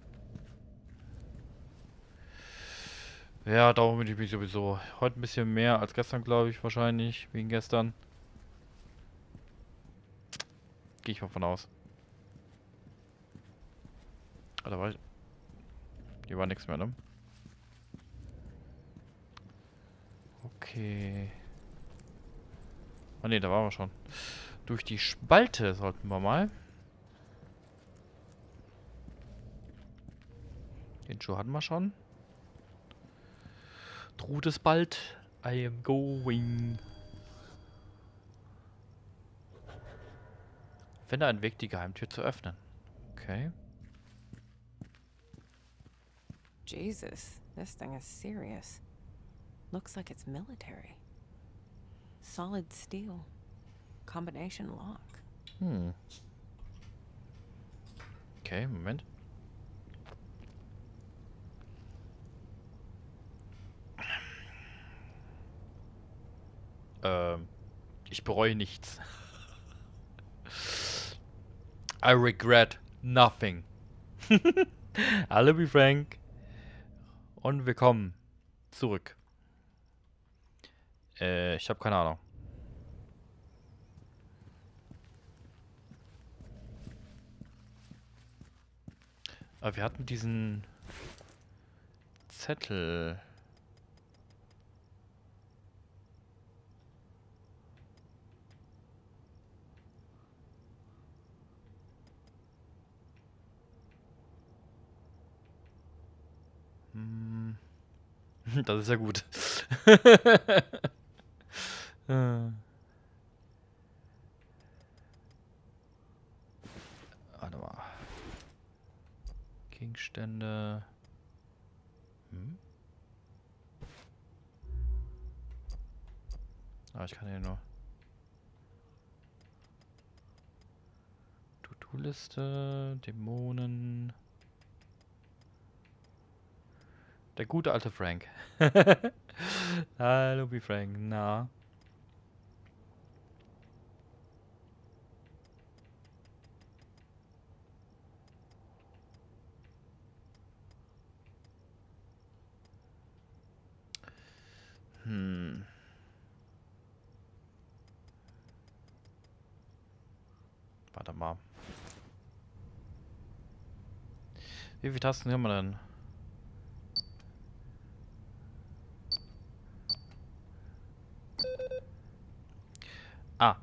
Ja, dauermüde bin ich sowieso. Heute ein bisschen mehr als gestern, glaube ich, wahrscheinlich. Wegen gestern. Gehe ich mal von aus. Ah, da war ich... Hier war nichts mehr, ne? Okay. Ah ne, da waren wir schon. Durch die Spalte sollten wir mal. Den Schuh hatten wir schon. Droht es bald. I am going. Finde einen Weg, die Geheimtür zu öffnen. Okay. Jesus, this thing is serious. Looks like it's military. Solid steel. Combination lock. Hm. Okay, Moment. Ich bereue nichts. I regret nothing. Hallo, wie Frank. Und willkommen zurück. Ich habe keine Ahnung. Aber wir hatten diesen Zettel. Das ist ja gut. Warte mal. Gegenstände. Ah, ich kann hier nur. To-Do-Liste, Dämonen. Der gute alte Frank. Hallo, wie Frank. Na. Warte mal. Wie viele Tasten haben wir denn? Ah.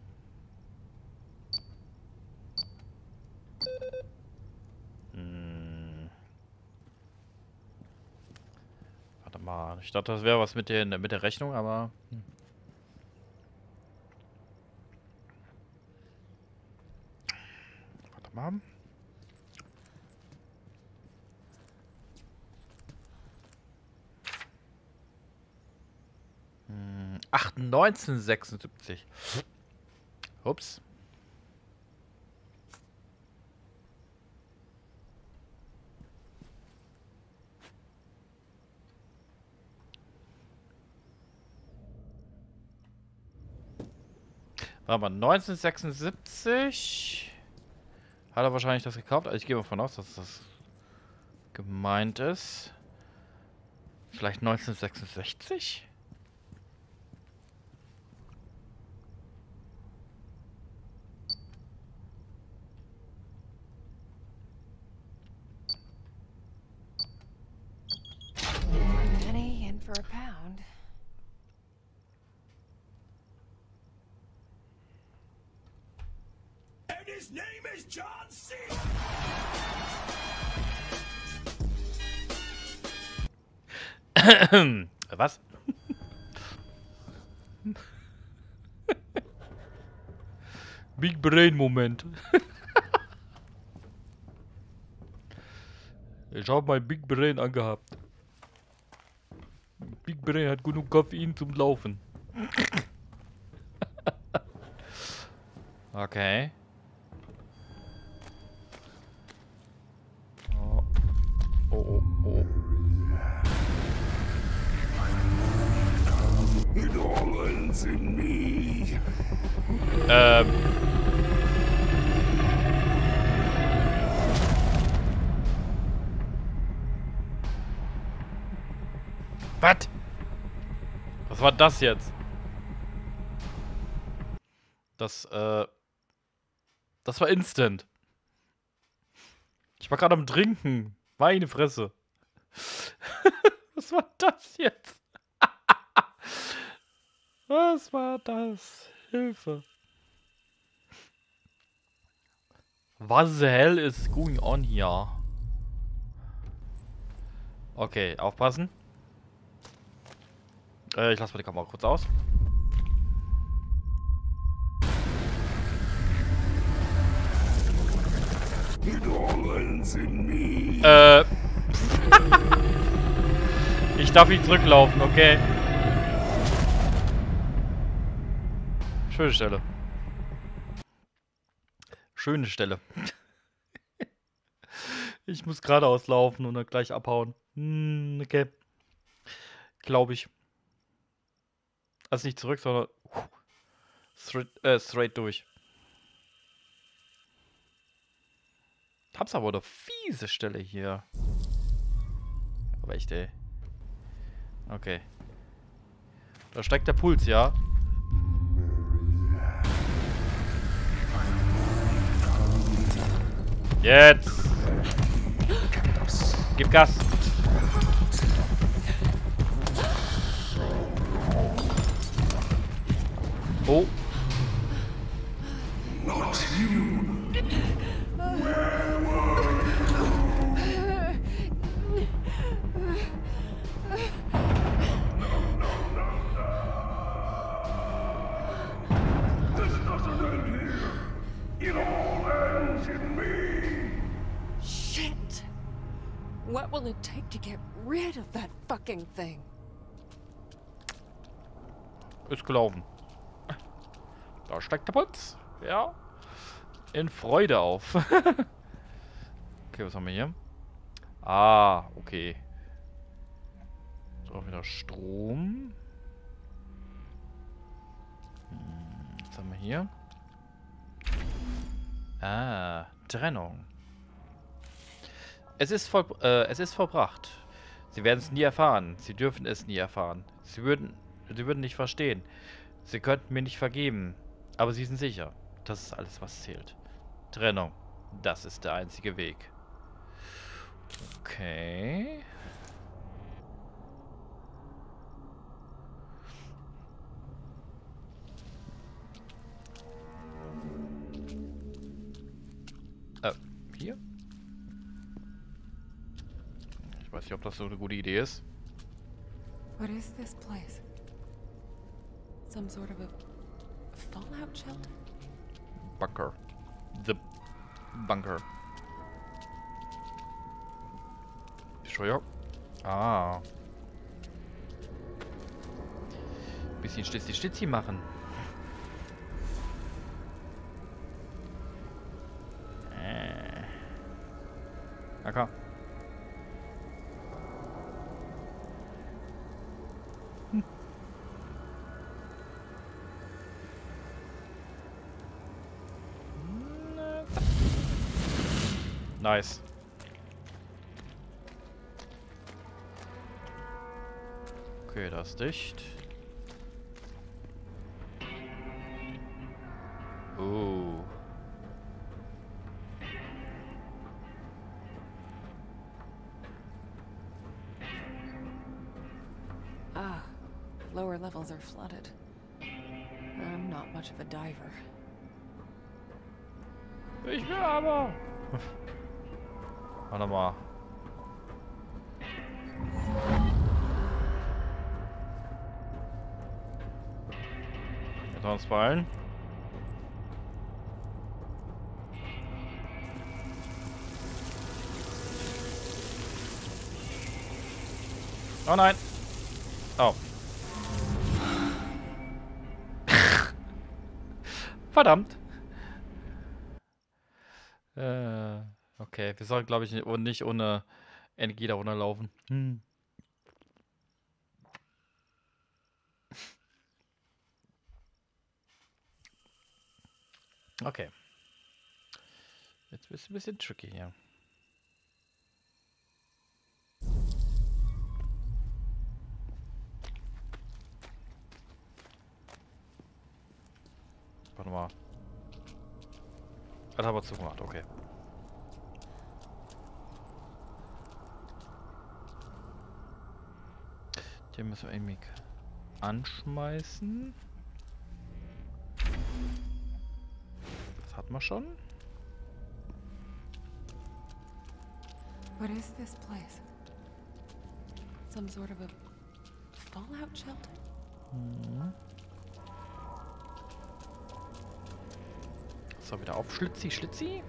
Warte mal. Ich dachte, das wäre was mit der Rechnung, aber... Warte mal. 1976. Ups. Warte mal, 1976 hat er wahrscheinlich das gekauft. Also ich gehe mal davon aus, dass das gemeint ist. Vielleicht 1966? Penny in for a pound. And his name is John C. Was? Big Brain Moment. Ich habe mein Big Brain angehabt. Big Brain hat genug Koffein zum Laufen. Okay. Oh. Oh, oh, oh. It all ends in me. Was? Was war das jetzt? Das war instant. Ich war gerade am Trinken. Meine Fresse. Was war das jetzt? Was war das? Hilfe. What the hell is going on here? Okay, aufpassen. Ich lasse mal die Kamera kurz aus. It all ends in me. Ich darf nicht zurücklaufen, okay? Schöne Stelle. Schöne Stelle. Ich muss geradeaus laufen und dann gleich abhauen. Okay. Glaube ich. Also nicht zurück, sondern straight durch. Hab's aber eine fiese Stelle hier. Aber echt, ey. Okay. Da steigt der Puls, ja? Jetzt! Gib Gas! Oh! Not you. doesn't end here. It all ends in me. Shit! What will it take to get rid of that fucking thing? Ist gelaufen. Da steigt der Putz. Ja. In Freude auf. Okay, was haben wir hier? Ah, okay. So, wieder Strom. Was haben wir hier? Ah, Trennung. Es ist vollbracht. Sie werden es nie erfahren. Sie dürfen es nie erfahren. Sie würden nicht verstehen. Sie könnten mir nicht vergeben. Aber sie sind sicher. Das ist alles, was zählt. Trennung. Das ist der einzige Weg. Okay. Hier? Ich weiß nicht, ob das so eine gute Idee ist. What is this place? Some sort of a fallout shelter? Bunker. The Bunker. Bescheuert. Ah. Bisschen Stitzi machen. Okay. Nice. Okay, das ist dicht. Oh. Ah, lower levels are flooded. I'm not much of a diver. Ich will aber. Warte mal. Jetzt uns fallen. Oh nein. Oh. Verdammt. Okay, wir sollten, glaube ich, nicht ohne Energie da runterlaufen. Okay. Jetzt ist es ein bisschen tricky hier. Warte mal. Das haben wir zugemacht, okay. Den müssen wir irgendwie anschmeißen. Das hatten wir schon. What is this place? Some sort of a fallout shelter? So, wieder auf Schlitzi.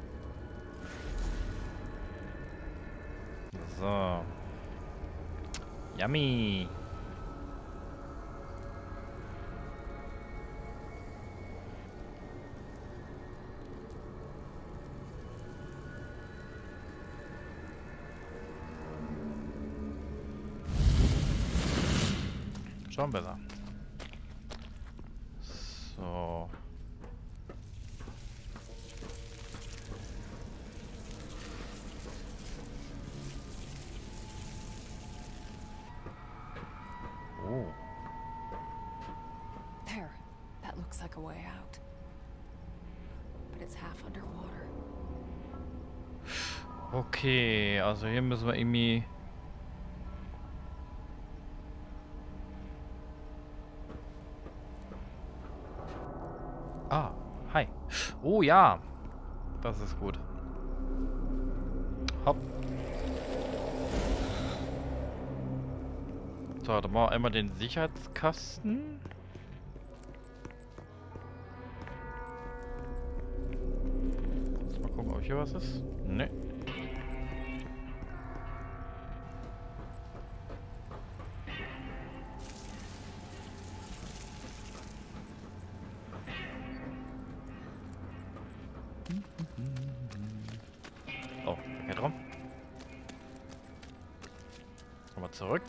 So. Yummy. Schon besser. So. Oh. There. That looks like a way out. But it's half underwater. Okay, also hier müssen wir irgendwie... Ah, hi. Oh ja. Das ist gut. Hopp. So, dann machen wir einmal den Sicherheitskasten. Ob hier was ist? Ne. Oh, geht rum. Nochmal zurück.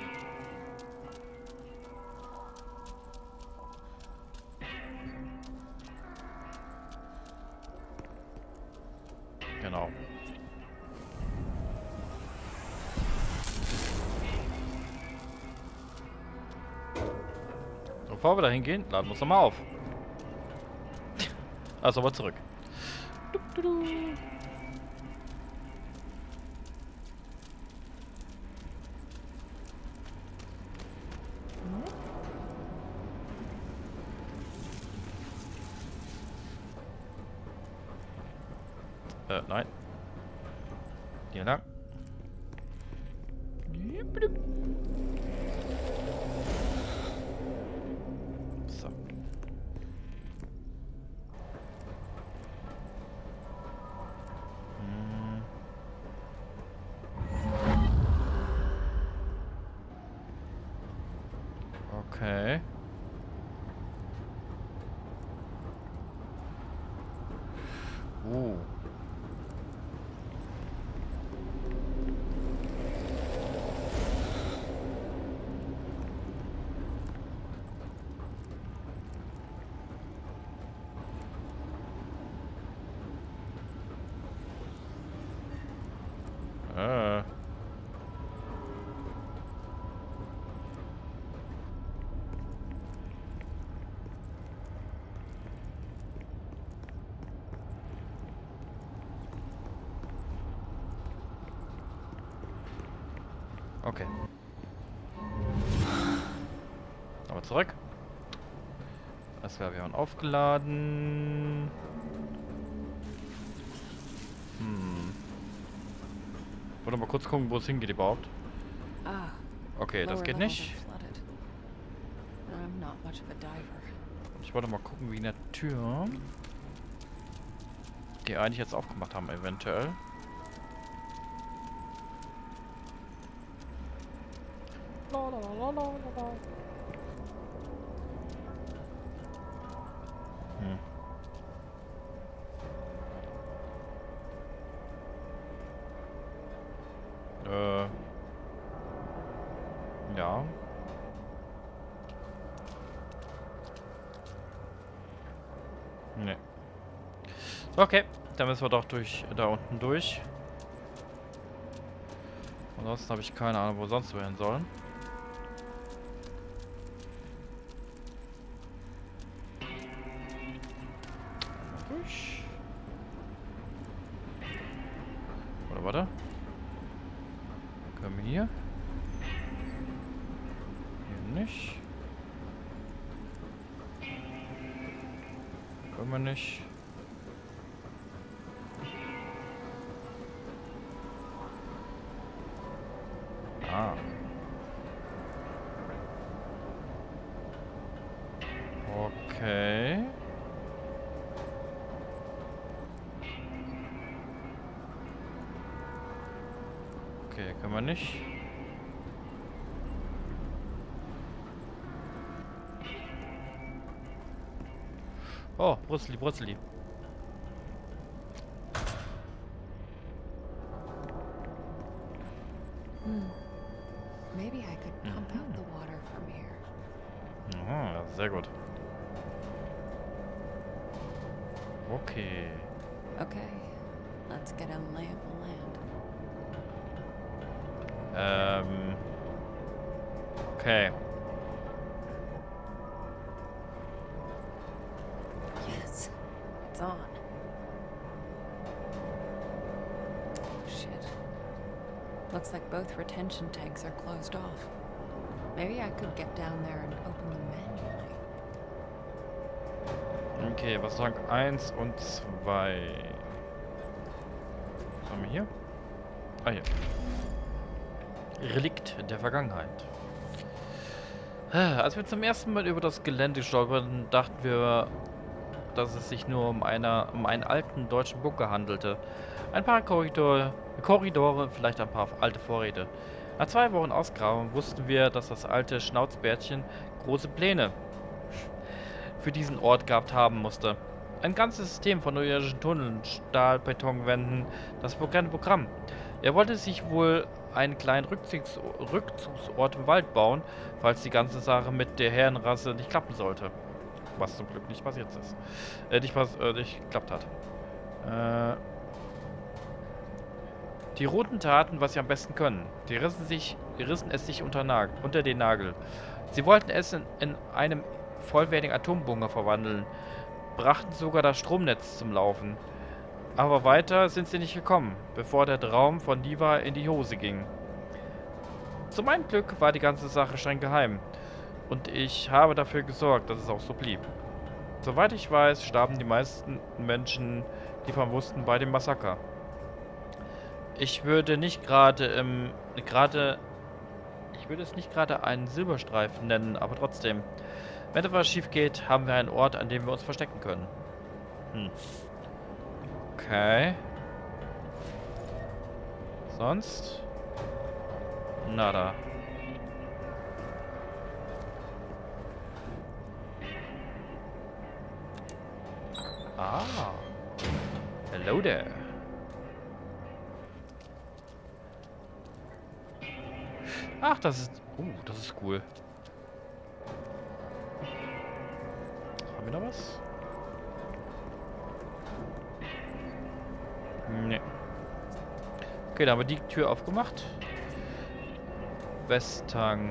Genau. Bevor wir da hingehen, laden wir uns nochmal auf. Also aber zurück. Nein. Hier lang. So. Okay. Okay. Aber zurück. Das wäre wir haben aufgeladen. Wollte mal kurz gucken, wo es hingeht überhaupt. Okay, das geht nicht. Ich wollte mal gucken wegen der Tür. Die eigentlich jetzt aufgemacht haben, eventuell. Ja. Nee. Okay, dann müssen wir doch da unten durch. Ansonsten habe ich keine Ahnung, wo sonst wir hin sollen. Durch. Oder warte. Können wir hier? Hier nicht. Können wir nicht. Ah. Okay. Okay, können wir nicht. Oh, Brüsseli, Brüsseli. Maybe I could pump out the water from here. Aha, sehr gut. Okay. Okay, let's get a lay of the land. Okay. Yes, it's on. Shit. Looks like both retention tanks are closed off. Maybe I could get down there and open them manually. Okay, was sagen 1 und 2? Was haben wir hier? Ah, hier. Relikt der Vergangenheit. Als wir zum ersten Mal über das Gelände stolperten, dachten wir, dass es sich nur um einen alten deutschen Bunker handelte. Ein paar Korridore, vielleicht ein paar alte Vorräte. Nach 2 Wochen Ausgrabung wussten wir, dass das alte Schnauzbärtchen große Pläne für diesen Ort gehabt haben musste. Ein ganzes System von irdischen Tunneln, Stahlbetonwänden, das kleine Programm. Er wollte sich wohl einen kleinen Rückzugsort im Wald bauen, falls die ganze Sache mit der Herrenrasse nicht klappen sollte. Was zum Glück nicht passiert ist. Nicht geklappt hat. Die Roten taten, was sie am besten können. Die rissen es sich unter den Nagel. Sie wollten es in einem vollwertigen Atombunker verwandeln, brachten sogar das Stromnetz zum Laufen. Aber weiter sind sie nicht gekommen, bevor der Traum von Levi in die Hose ging. Zu meinem Glück war die ganze Sache streng geheim. Und ich habe dafür gesorgt, dass es auch so blieb. Soweit ich weiß, starben die meisten Menschen, die von wussten, bei dem Massaker. Ich würde es nicht gerade einen Silberstreifen nennen, aber trotzdem. Wenn etwas schief geht, haben wir einen Ort, an dem wir uns verstecken können. Okay. Sonst? Nada. Ah. Hello there. Ach, das ist cool. Haben wir noch was? Nee. Okay, da haben wir die Tür aufgemacht. Westtank.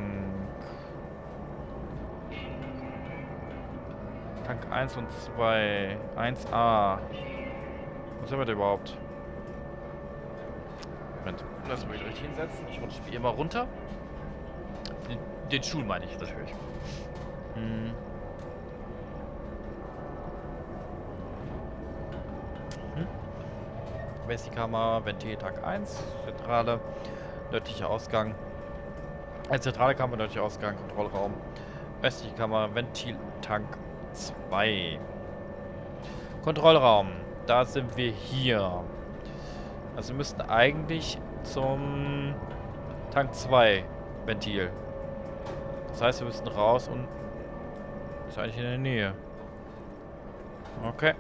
Tank 1 und 2. 1A. Was haben wir da überhaupt? Moment, lass mich richtig hinsetzen. Ich rutsche wie immer runter. Den Stuhl meine ich natürlich. Westikkammer, Ventil, Tank 1, Zentrale, nördlicher Ausgang. Zentrale Kammer, nördlicher Ausgang, Kontrollraum. Östliche Kammer, Ventil, Tank 2. Kontrollraum, da sind wir hier. Also wir müssten eigentlich zum Tank 2 Ventil. Das heißt, wir müssen raus und ist eigentlich in der Nähe. Okay.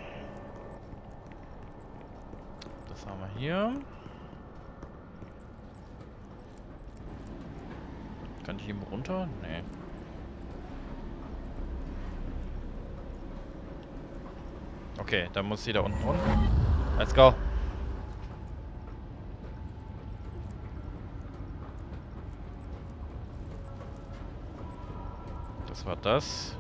Das haben wir hier. Kann ich eben runter? Nee. Okay, dann muss sie da unten runter. Let's go. Das war das.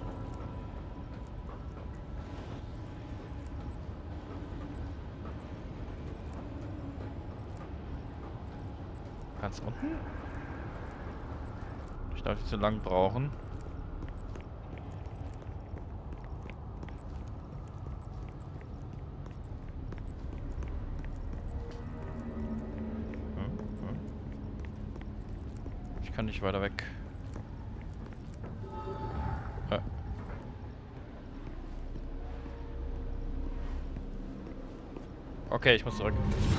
Ganz unten? Ich darf nicht so lang brauchen. Ich kann nicht weiter weg. Okay, ich muss zurück.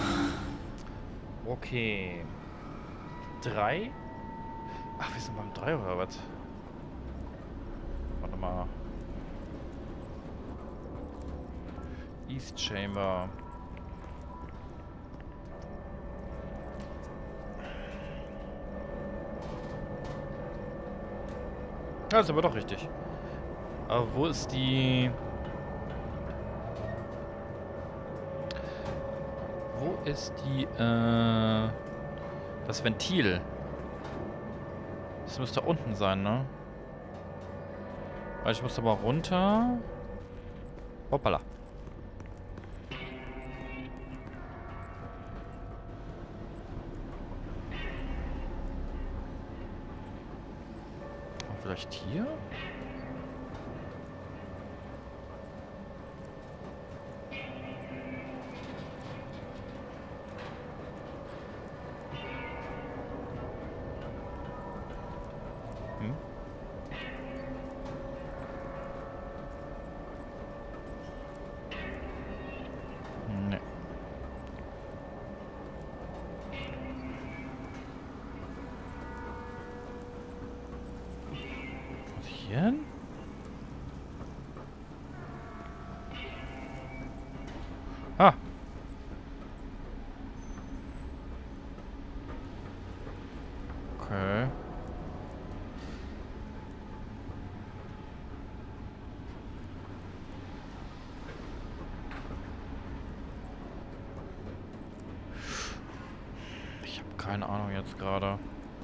Okay. 3? Ach, wir sind beim 3 oder was? Warte mal. East Chamber. Ja, ist aber doch richtig. Aber wo ist die... Wo ist die, das Ventil? Das müsste unten sein, ne? Weil ich muss aber runter. Hoppala. Vielleicht hier? hier hin? Ah. Okay. Ich habe keine Ahnung jetzt gerade.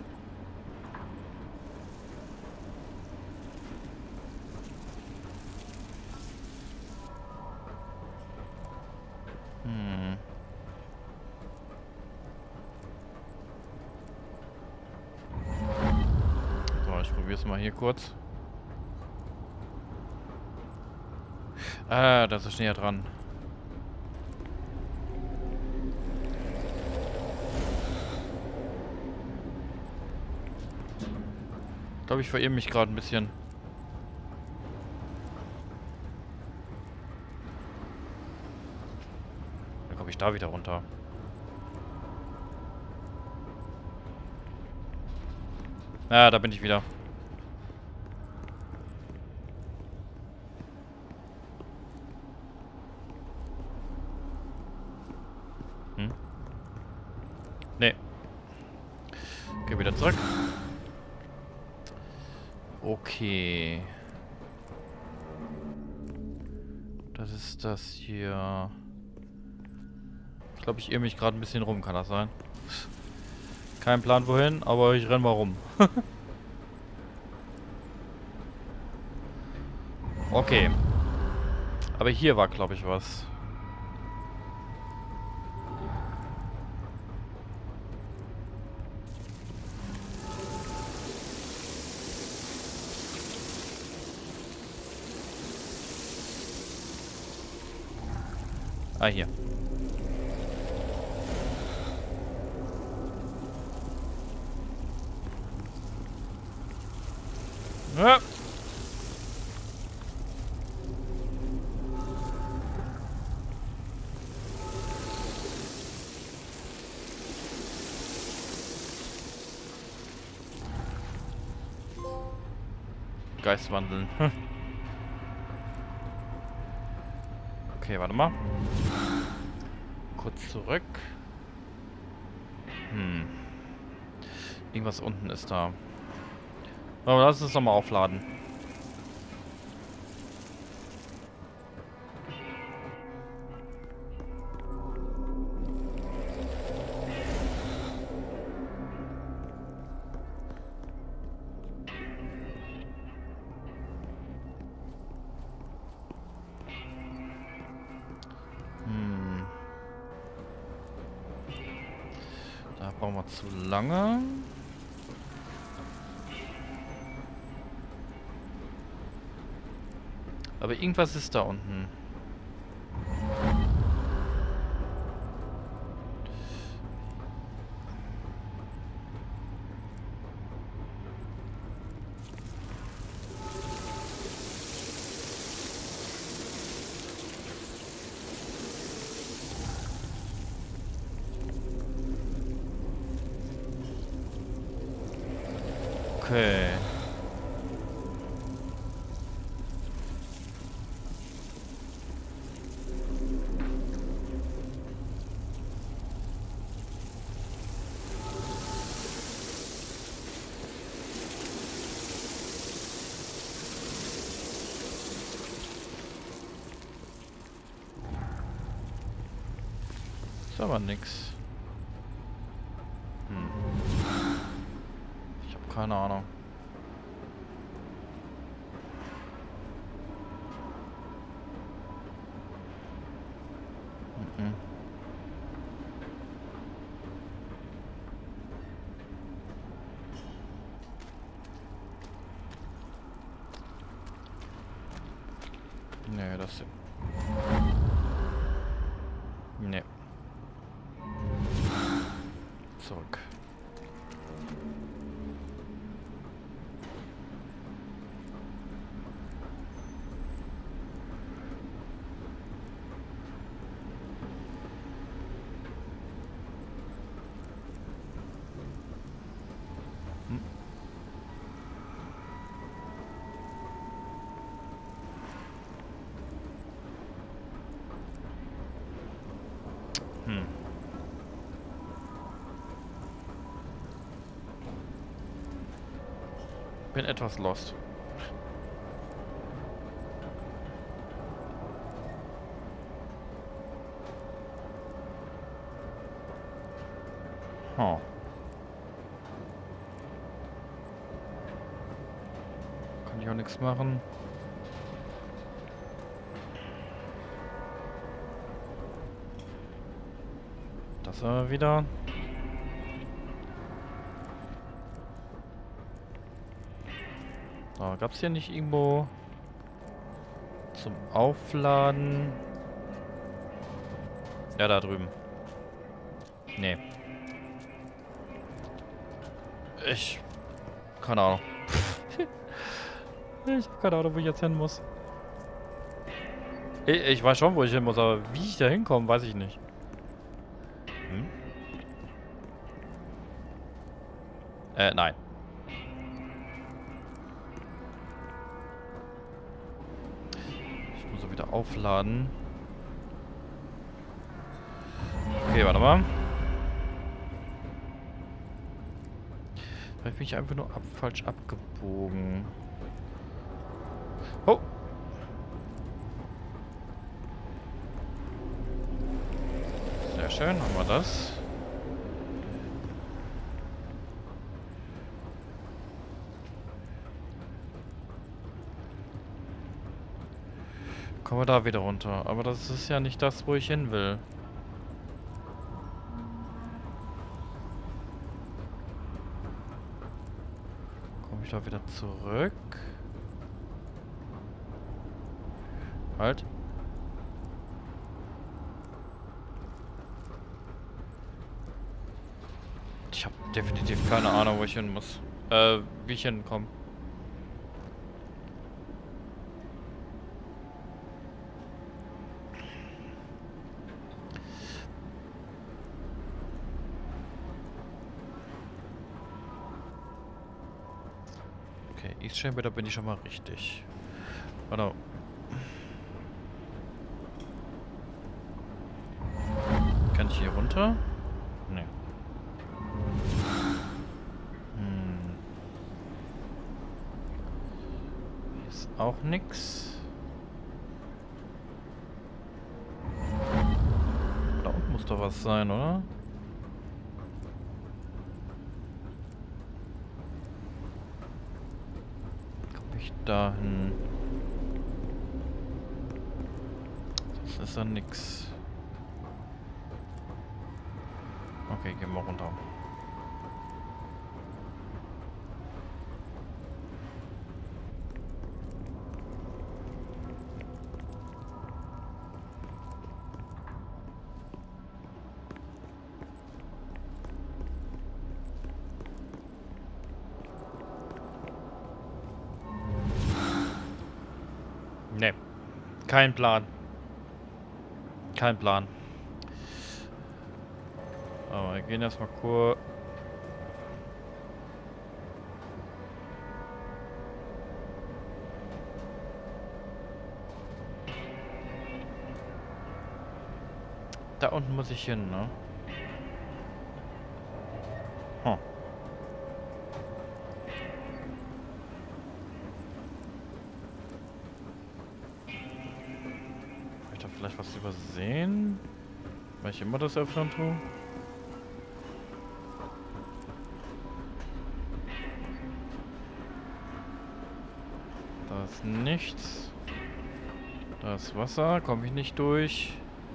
So, ich probiere es mal hier kurz. Ah, das ist näher dran. Ich glaube, ich verirre mich gerade ein bisschen. Dann komme ich da wieder runter. Ah, da bin ich wieder. Hm? Nee. Geh wieder zurück. Okay. Das ist das hier. Ich glaube, ich irre mich gerade ein bisschen rum, kann das sein? Kein Plan wohin, aber ich renn mal rum. Okay. Aber hier war, glaube ich, was. Ah, hier. Ja. Geist wandeln. Okay, warte mal. Kurz zurück. Irgendwas unten ist da. Aber lass uns nochmal aufladen. Da brauchen wir zu lange. Aber irgendwas ist da unten. Okay. Ist aber nix. Ich habe keine Ahnung. Nee, das... Nee. Zurück. Hm. Bin etwas lost. Oh. Kann ich auch nichts machen. Das wieder. So, gab es hier nicht irgendwo zum Aufladen? Ja, da drüben. Nee. Keine Ahnung. Ich habe keine Ahnung, wo ich jetzt hin muss. Ich weiß schon, wo ich hin muss, aber wie ich da hinkomme, weiß ich nicht. Nein. Ich muss er wieder aufladen. Okay, warte mal. Vielleicht bin ich einfach nur falsch abgebogen. Oh! Sehr schön, haben wir das. Kommen wir da wieder runter. Aber das ist ja nicht das, wo ich hin will. Komme ich da wieder zurück? Halt. Ich habe definitiv keine Ahnung, wo ich hin muss. Wie ich hinkomme. Okay, East Chamber, da bin ich schon mal richtig. Warte. Kann ich hier runter? Nee. Hier ist auch nix. Da unten muss doch was sein, oder? Komm ich dahin? Das ist dann nix. Okay, gehen wir runter. Ne, kein Plan. Kein Plan. Aber wir gehen erstmal kurz. Da unten muss ich hin, ne? Hm. Habe ich da vielleicht was übersehen? Weil ich immer das öffnen tue? Da ist nichts. Da ist Wasser, komme ich nicht durch.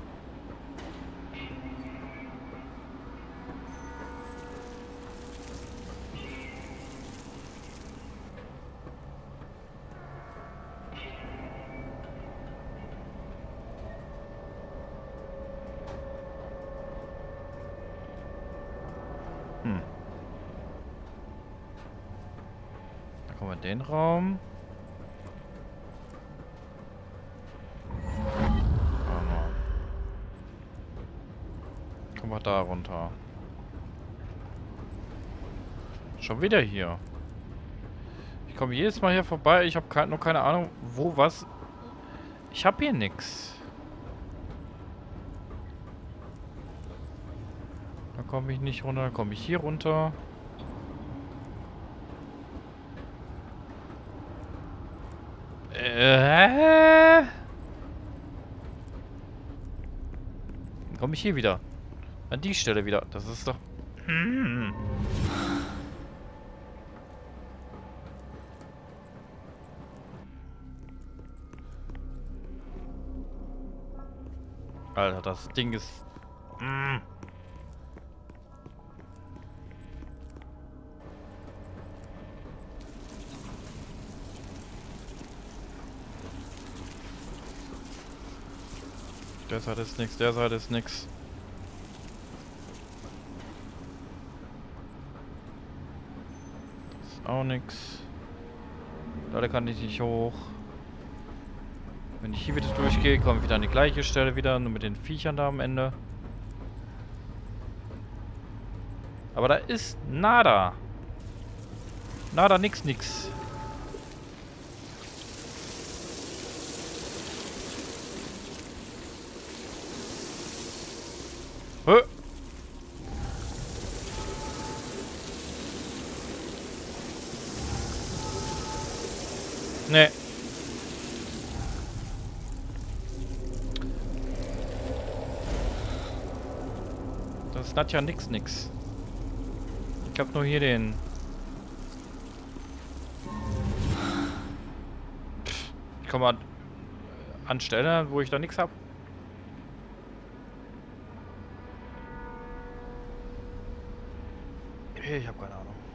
Da kommen wir in den Raum. Kommen wir da runter. Schon wieder hier. Ich komme jedes Mal hier vorbei. Ich habe noch keine Ahnung, wo was. Ich habe hier nichts. komme ich nicht runter. Komme ich hier runter? Dann komme ich hier wieder. An die Stelle wieder. Das ist doch... Alter, das Ding ist... Der Seite ist nix, der Seite ist nix. Das ist auch nix. Da kann ich nicht hoch. Wenn ich hier wieder durchgehe, komme ich wieder an die gleiche Stelle wieder, nur mit den Viechern da am Ende. Aber da ist nada. Nada, nix, nix. Hä? Nee. Das hat ja nix. Ich hab nur hier den... Ich komme an Stellen, wo ich da nichts hab. Ich hab keine Ahnung.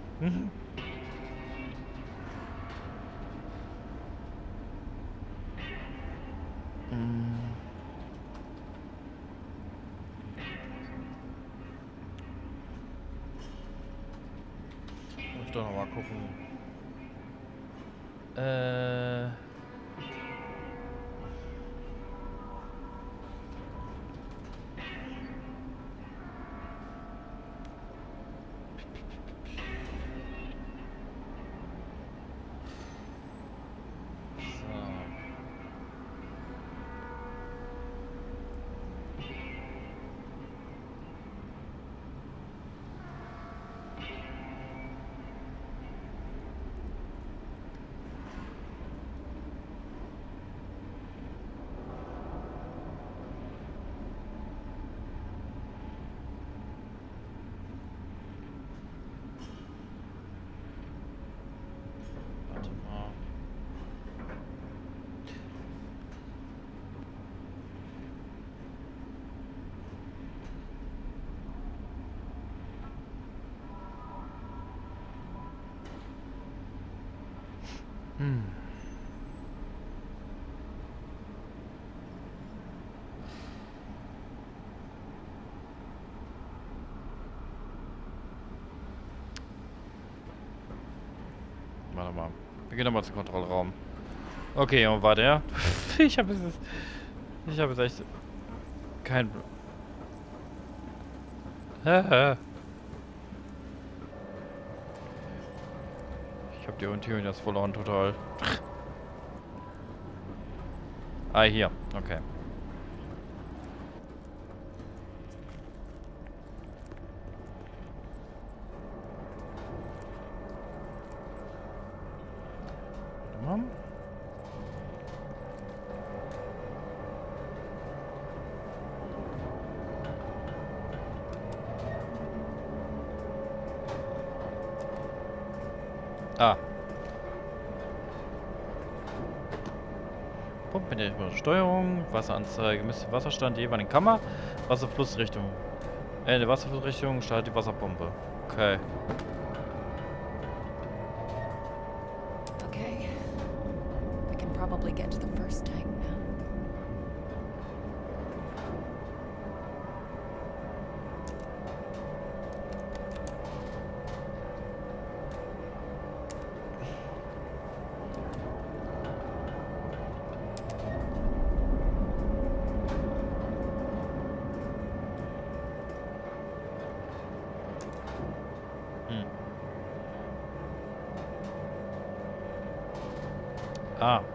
Muss ich doch noch mal gucken. Warte mal. Warte mal. Wir gehen nochmal zum Kontrollraum. Okay, und warte, ja. Ich habe jetzt echt kein... Ich habe die Orientierung jetzt verloren, total. Ah, hier. Okay. Warte mal. Ah. Pumpenmanagement, Steuerung, Wasseranzeige, misst Wasserstand der jeweiligen Kammer, Wasserflussrichtung. Die Wasserflussrichtung startet die Wasserpumpe. Okay. Okay. I can probably get to the first tank now. Ah.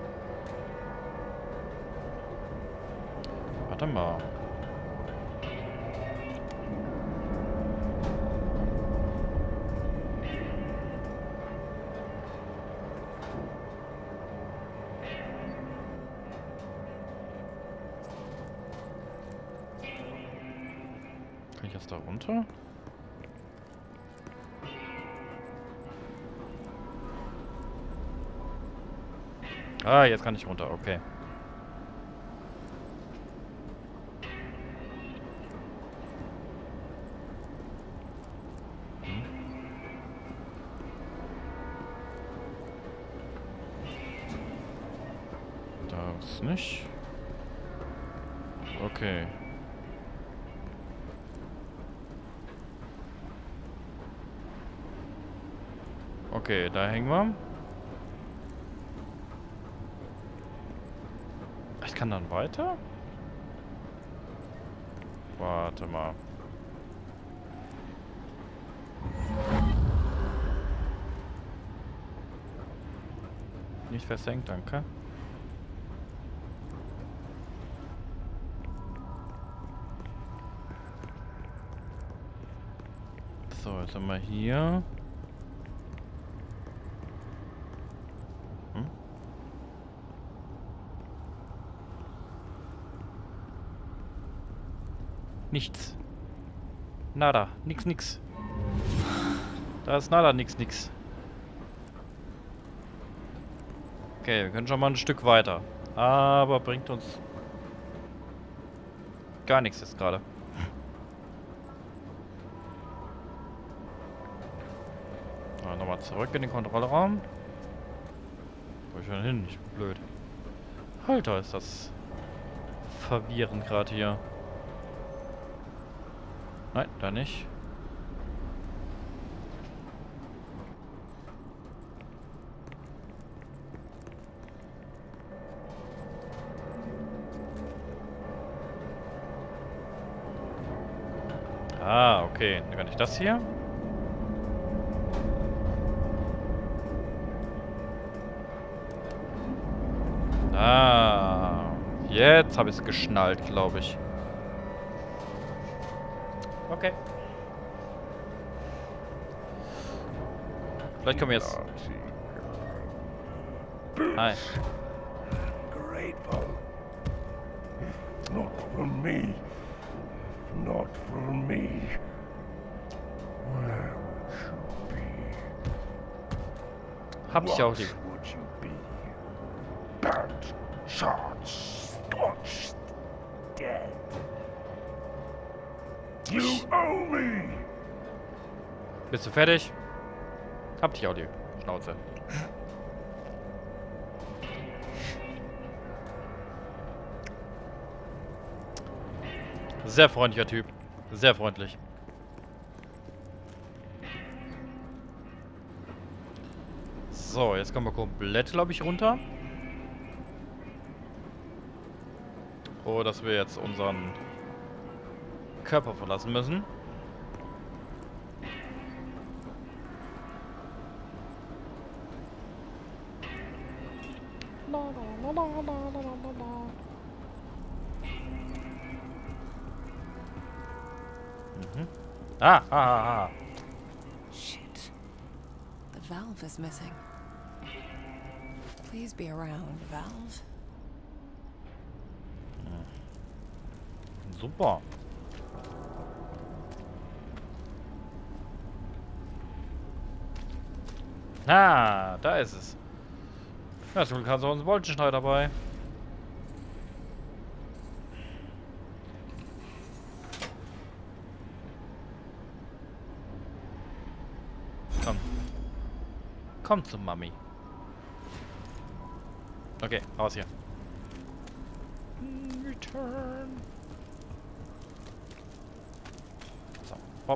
Warte mal. ich jetzt da runter? Ah, jetzt kann ich runter, okay. Das nicht. Okay. Okay, da hängen wir. Ich kann dann weiter? Warte mal. Nicht versenkt, danke. So, jetzt sind wir hier. Nichts. Nada. Nix. Da ist nada, nix. Okay, wir können schon mal ein Stück weiter. Aber bringt uns gar nichts jetzt gerade. Nochmal zurück in den Kontrollraum. Wo ich schon hin? Ich bin blöd. Alter, ist das verwirrend gerade hier. Nein, da nicht. Ah, okay. Dann kann ich das hier. Ah, jetzt habe ich es geschnallt, glaube ich. Okay. Vielleicht können wir jetzt... Hi. Grateful. Not for me. Not for me. Where would you be? Hab ich auch lieb. What would you be? Burnt, charred, scorched, dead. You owe me! Bist du fertig? Hab dich auch die Schnauze. Sehr freundlicher Typ. Sehr freundlich. So, jetzt kommen wir komplett, glaube ich, runter. Oh, dass wir jetzt unseren Körper verlassen müssen. Mhm. Ah. Shit. The valve is missing. Please be around, valve. Super. Ah, da ist es. Ja, zum Glück hast du uns einen Bolzenschneider dabei. Komm. Komm zu Mami. Okay, raus hier. Return. So, hopp.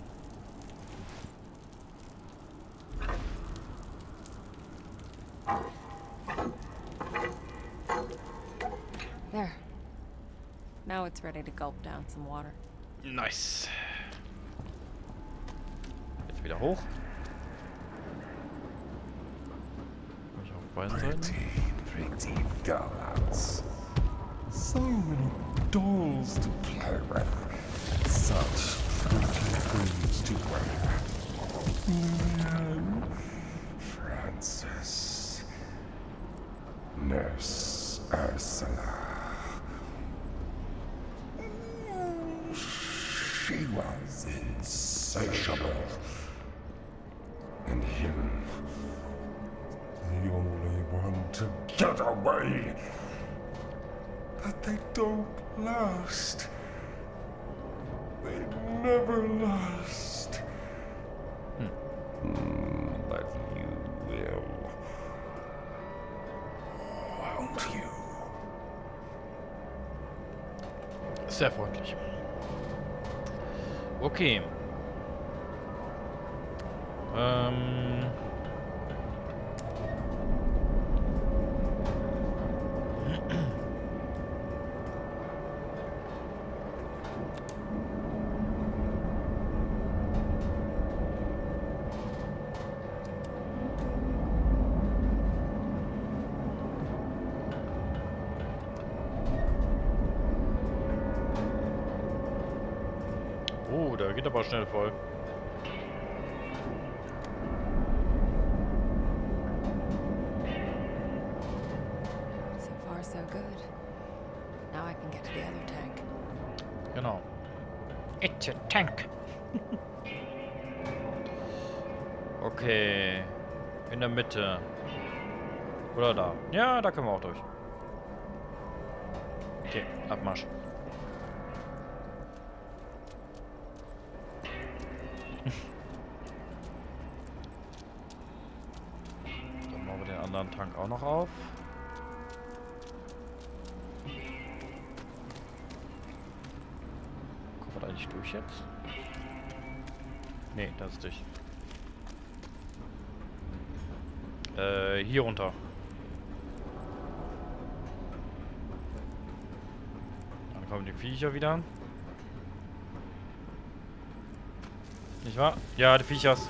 There. Now it's ready to gulp down some water. Nice. Jetzt wieder hoch. Kann ich auf beiden Seiten? Pretty dolls. So many dolls to play with. Such pretty things to wear. Lillian, Francis, Nurse Ursula. She was insatiable. And him, the only one to get away. But they don't last. They never last. But you will. Won't you? Sehr freundlich. Okay. Oh, der geht aber schnell voll. So far, so good. Now I can get to the other tank. Genau. It's a tank. Okay. In der Mitte. Oder da. Ja, da können wir auch durch. Okay, Abmarsch. Dann machen wir den anderen Tank auch noch auf. Kommen wir da eigentlich durch jetzt? Nee, das ist dicht. Hier runter. Dann kommen die Viecher wieder. Nicht wahr? Ja, die Viechers.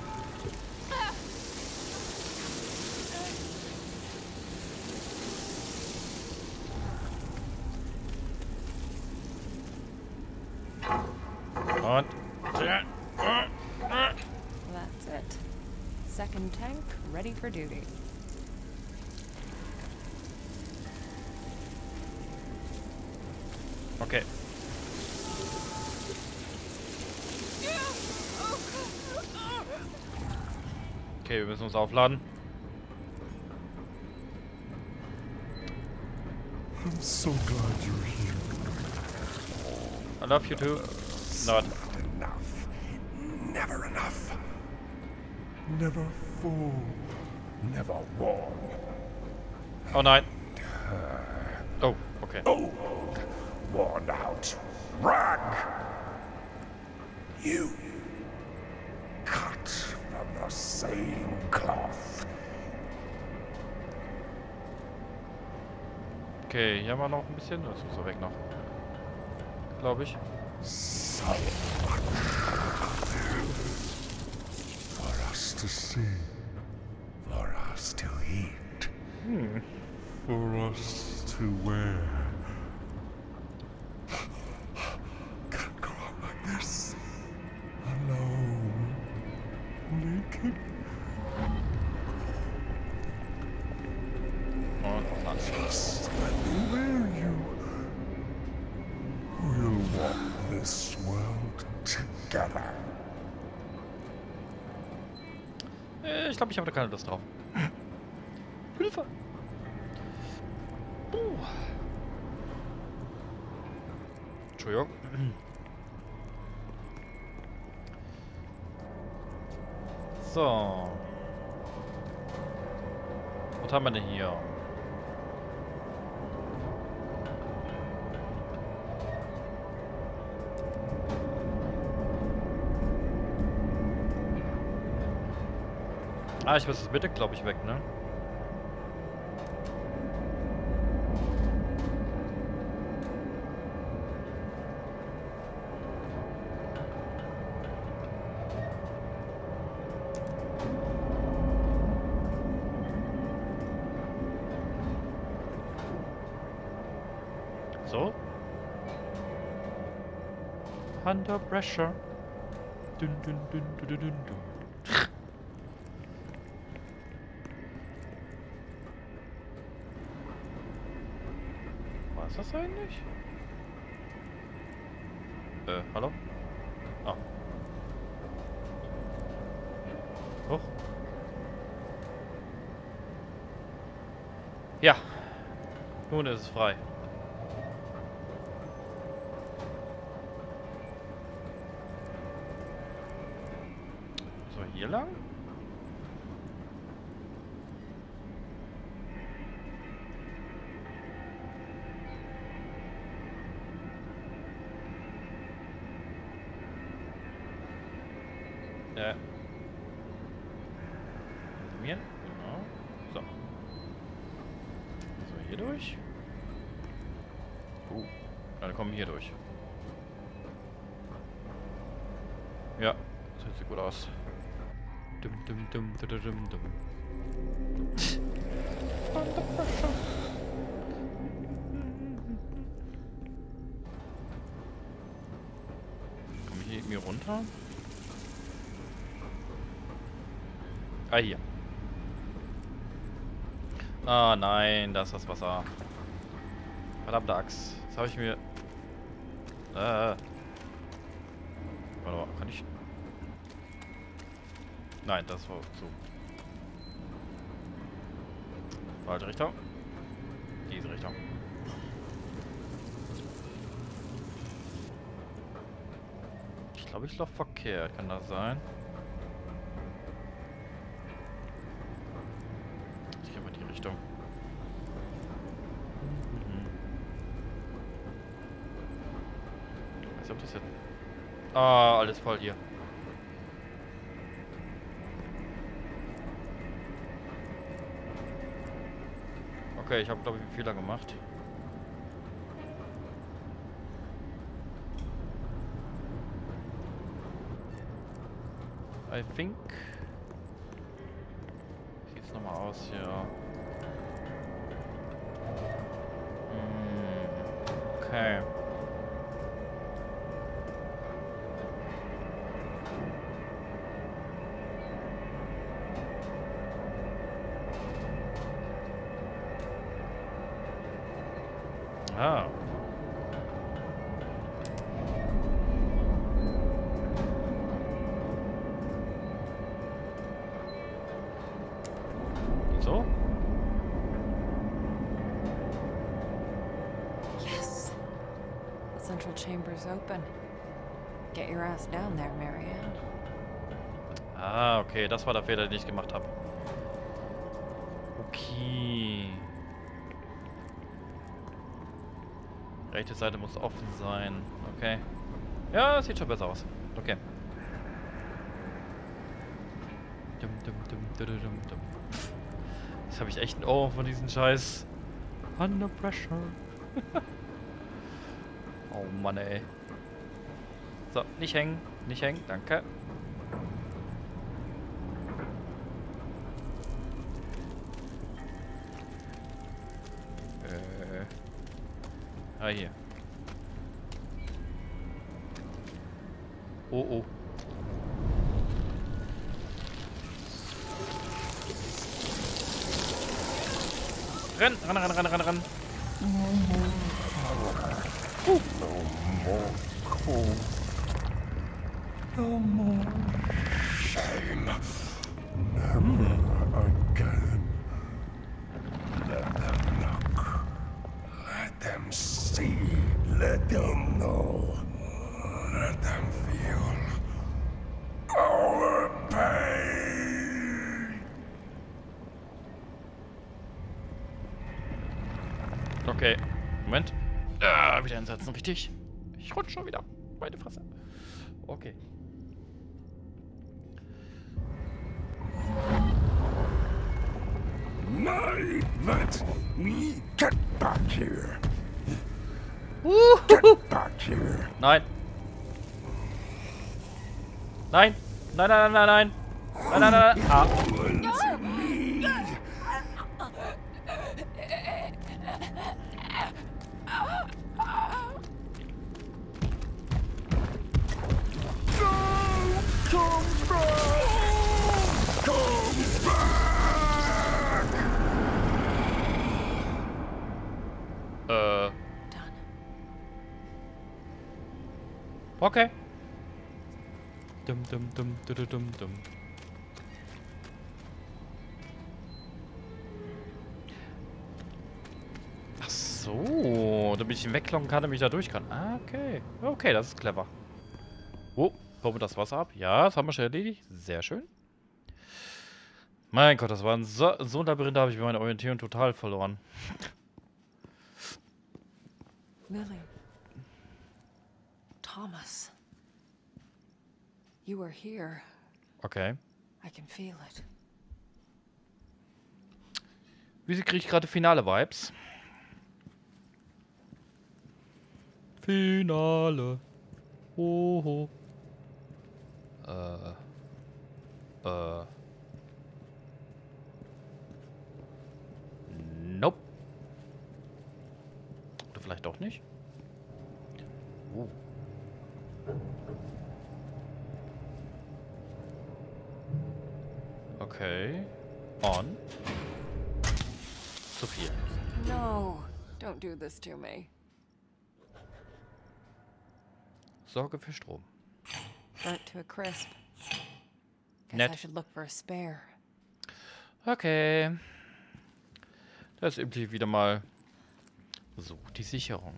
Und. That's it. Second tank ready for duty. Okay. Okay, wir müssen uns aufladen. I'm so glad you're here. I love you too. Not. Not enough. Never enough. Never full. Never warm. Oh nein. Oh, okay. Old. Worn out. Rag. You. Cut from the same cloth. Okay, hier haben wir noch ein bisschen. Das muss er weg noch. Glaube ich. So much for us to see, for us to eat, for us to wear. Can't go on like this, alone, naked. Und noch Just let me wear you. We'll walk this world together. Ich glaube, ich habe da keine Lust drauf. Hilfe! Entschuldigung. So. Was haben wir denn hier? Ah, ich muss das Mitte, glaube ich, weg, ne? So. Under pressure. Dun, dun, dun, dun, dun, dun, dun. Was ist das eigentlich? Hallo? Oh. Hoch. Ja. Nun ist es frei. So, hier lang? Mir? Genau. So. So, hier durch. Dann kommen wir hier durch. Ja, das sieht gut aus. Dum, dum, dum, dum, dum, dum. Komme ich hier irgendwie runter? Ah, hier. Ah, nein, da ist das Wasser. Verdammte Axt. Das habe ich mir... Warte mal, kann ich... Nein, das war zu. Falsche Richtung. Diese Richtung. Ich glaube, ich laufe verkehrt. Kann das sein? Ich gehe mal in die Richtung. Ich weiß nicht, ob das jetzt... Ah, alles voll hier. Okay, ich habe, glaube ich, einen Fehler gemacht. I think... Wie sieht's nochmal aus hier? Okay. Ah. So? Yes. The central chamber's open. Get your ass down there, Marianne. Ah, okay, das war der Fehler, den ich gemacht habe. Okay. Rechte Seite muss offen sein. Okay. Ja, sieht schon besser aus. Okay. Jetzt habe ich echt ein Ohr von diesen Scheiß. Under pressure. Oh Mann, ey. So, nicht hängen. Nicht hängen. Danke. Ah, hier. Oh, oh. Renn, renn, renn, renn, renn, renn. No more shame. Never again. Let them look. Let them see. Let them know. Let them feel our pain. Okay, Moment. Ah, wieder einsetzen, richtig. Ich rutsche schon wieder. Meine Fresse. Okay. Nein, let me get back here. Get back here. Nein. Nein. Nein, nein, nein, nein, nein. Nein, nein, nein, nein. Ah. Done. Okay. Dum, dum, dum, dum, dum, dum. Ach so, damit ich ihn weglocken kann, damit ich da durch kann. Ah, okay. Okay, das ist clever. Oh, pumpen wir das Wasser ab? Ja, das haben wir schon erledigt. Sehr schön. Mein Gott, das war so ein Labyrinth, da habe ich meine Orientierung total verloren. Lily. Thomas. You were here. Okay. I can feel it. Wieso kriege ich gerade Finale-Vibes? Finale. Hoho. Nope. Oder vielleicht doch nicht? Oh. Okay. On. Zu viel. No, don't do this to me. Sorge für Strom. Burnt to a crisp. Guess Nett. I should look for a spare. Okay. Das ist eben wieder mal so die Sicherung.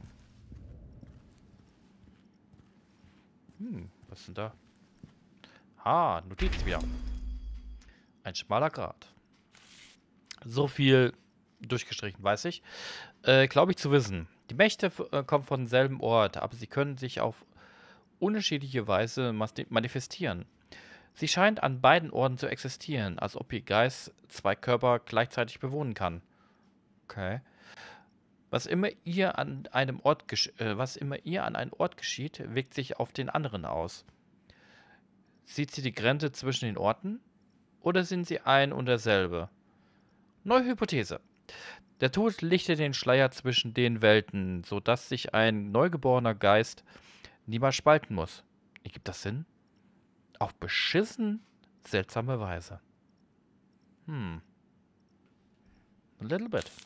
Was ist denn da? Ah, Notiz wieder. Ein schmaler Grat. So viel durchgestrichen, weiß ich. Glaube ich zu wissen. Die Mächte kommen von demselben Ort, aber sie können sich auf unterschiedliche Weise manifestieren. Sie scheint an beiden Orten zu existieren, als ob ihr Geist zwei Körper gleichzeitig bewohnen kann. Okay. Was immer ihr an einem Ort geschieht, wirkt sich auf den anderen aus. Sieht sie die Grenze zwischen den Orten? Oder sind sie ein und derselbe? Neue Hypothese. Der Tod lichtet den Schleier zwischen den Welten, sodass sich ein neugeborener Geist niemals spalten muss. Ergibt das Sinn? Auf beschissen seltsame Weise. A little bit.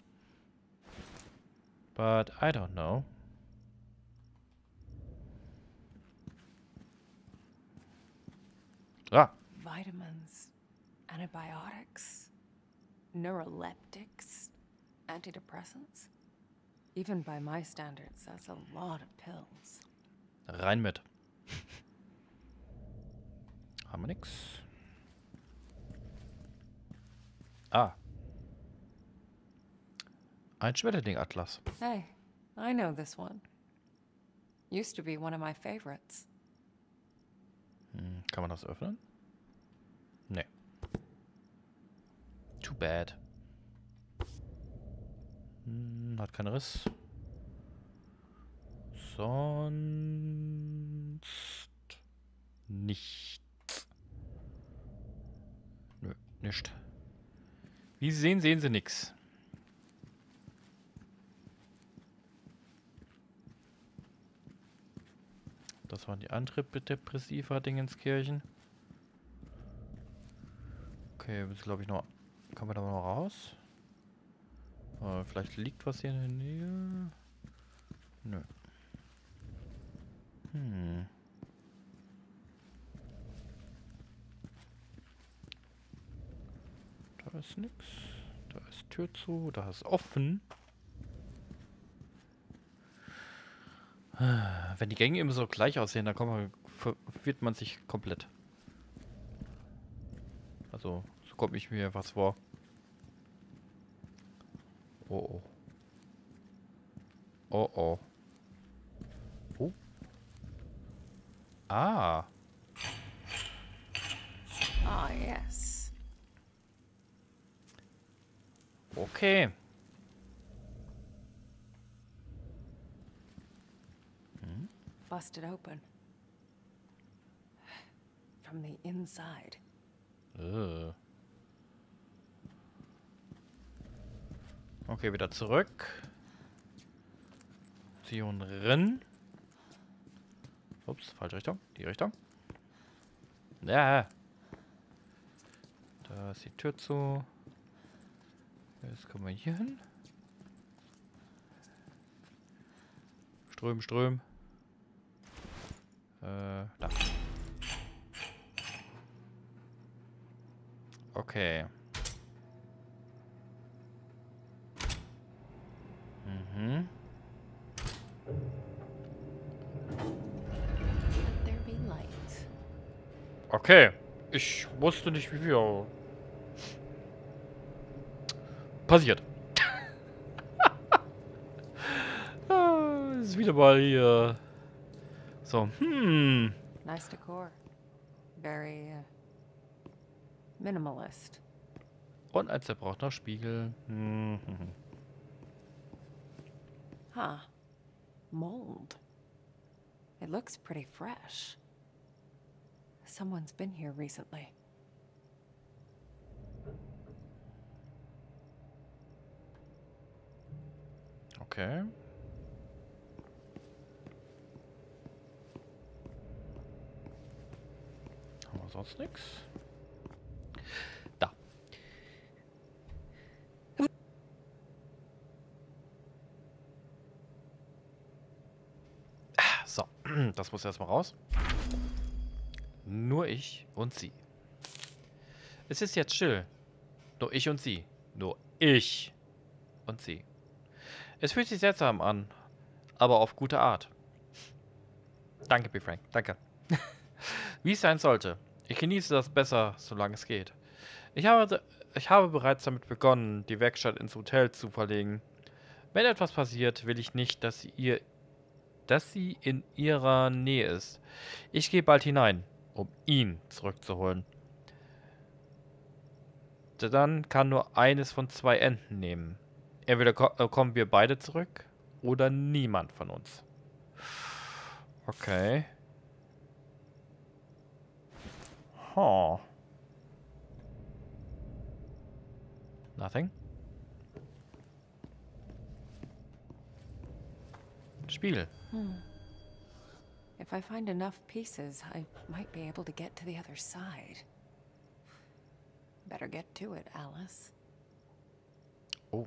But I don't know. Ah. Vitamins, antibiotics, neuroleptics, antidepressants. Even by my standards, that's a lot of pills. Rein mit. Haben wir nix. Ah. Ein Schmetterling-Atlas. Hey, I know this one. Used to be one of my favorites. Kann man das öffnen? Nee. Too bad. Hat keinen Riss. Sonst nichts. Nö, nicht. Wie Sie sehen, sehen Sie nichts. Das waren die Antidepressiva-Dingenskirchen. Okay, jetzt glaube ich noch. Kommen wir da mal raus? Vielleicht liegt was hier in der Nähe. Nö. Da ist nix. Da ist Tür zu. Da ist offen. Wenn die Gänge immer so gleich aussehen, dann verwirrt man sich komplett. Also, so kommt ich mir was vor. Oh oh. Oh oh. Oh. Ah. Ah, yes. Okay. Busted open. From the inside. Okay, wieder zurück. Ziehen rein. Ups, falsche Richtung. Die Richtung. Ja. Da ist die Tür zu. Jetzt kommen wir hier hin. Ström. Da. Okay. Mhm. Let there be light. Okay. Ich wusste nicht, wie viel passiert. Ist wieder mal hier. So, Nice decor. Very minimalist. Und ein zerbrochener Spiegel. Huh. Mold. It looks pretty fresh. Someone's been here recently. Okay. Haben wir sonst nichts? Da. So, das muss erstmal raus. Nur ich und sie. Es ist jetzt still. Nur ich und sie. Nur ich und sie. Es fühlt sich seltsam an, aber auf gute Art. Danke, B. Frank. Danke. Wie es sein sollte. Ich genieße das besser, solange es geht. Ich habe bereits damit begonnen, die Werkstatt ins Hotel zu verlegen. Wenn etwas passiert, will ich nicht, dass sie in ihrer Nähe ist. Ich gehe bald hinein, um ihn zurückzuholen. Dann kann nur eines von zwei Enden nehmen. Entweder kommen wir beide zurück oder niemand von uns. Okay. Huh. Nothing. Spiegel. If I find enough pieces, I might be able to get to the other side. Better get to it, Alice. Oh.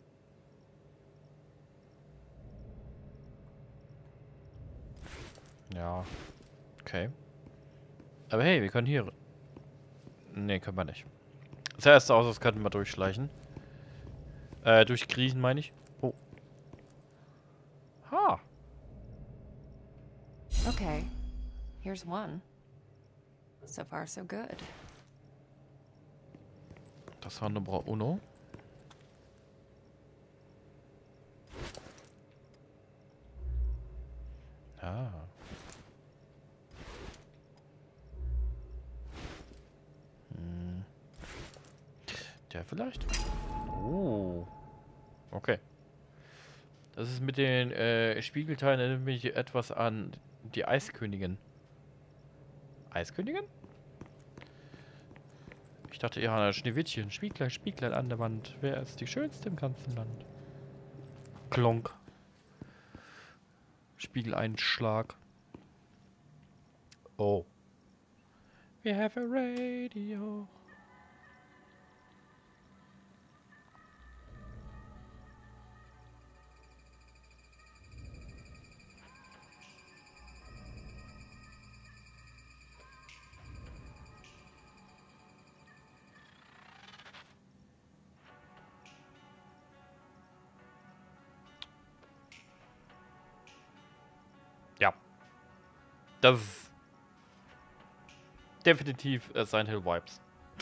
Ja. Okay. Aber hey, wir können hier... Nee, können wir nicht. Das erste aus, das könnten wir durchschleichen. Durchkriechen, meine ich. Oh. Ha. Okay, here's one. So far, so good. Das war Nummer uno. Ah. Der vielleicht? Oh. Okay. Das ist mit den Spiegelteilen, erinnert mich etwas an die Eiskönigin. Eiskönigin? Ich dachte eher an ein Schneewittchen. Spieglein, Spieglein an der Wand. Wer ist die schönste im ganzen Land? Klonk. Spiegeleinschlag. Oh. We have a radio. Ja. Das ist definitiv Silent Hill Vibes.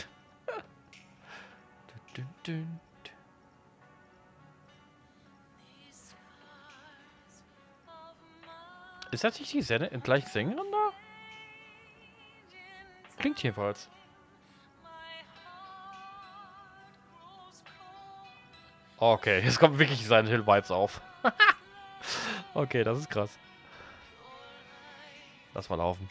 Ist das nicht die gleiche Sängerin da? Klingt jedenfalls. Okay, jetzt kommt wirklich Silent Hill Vibes auf. Okay, das ist krass. Lass mal laufen.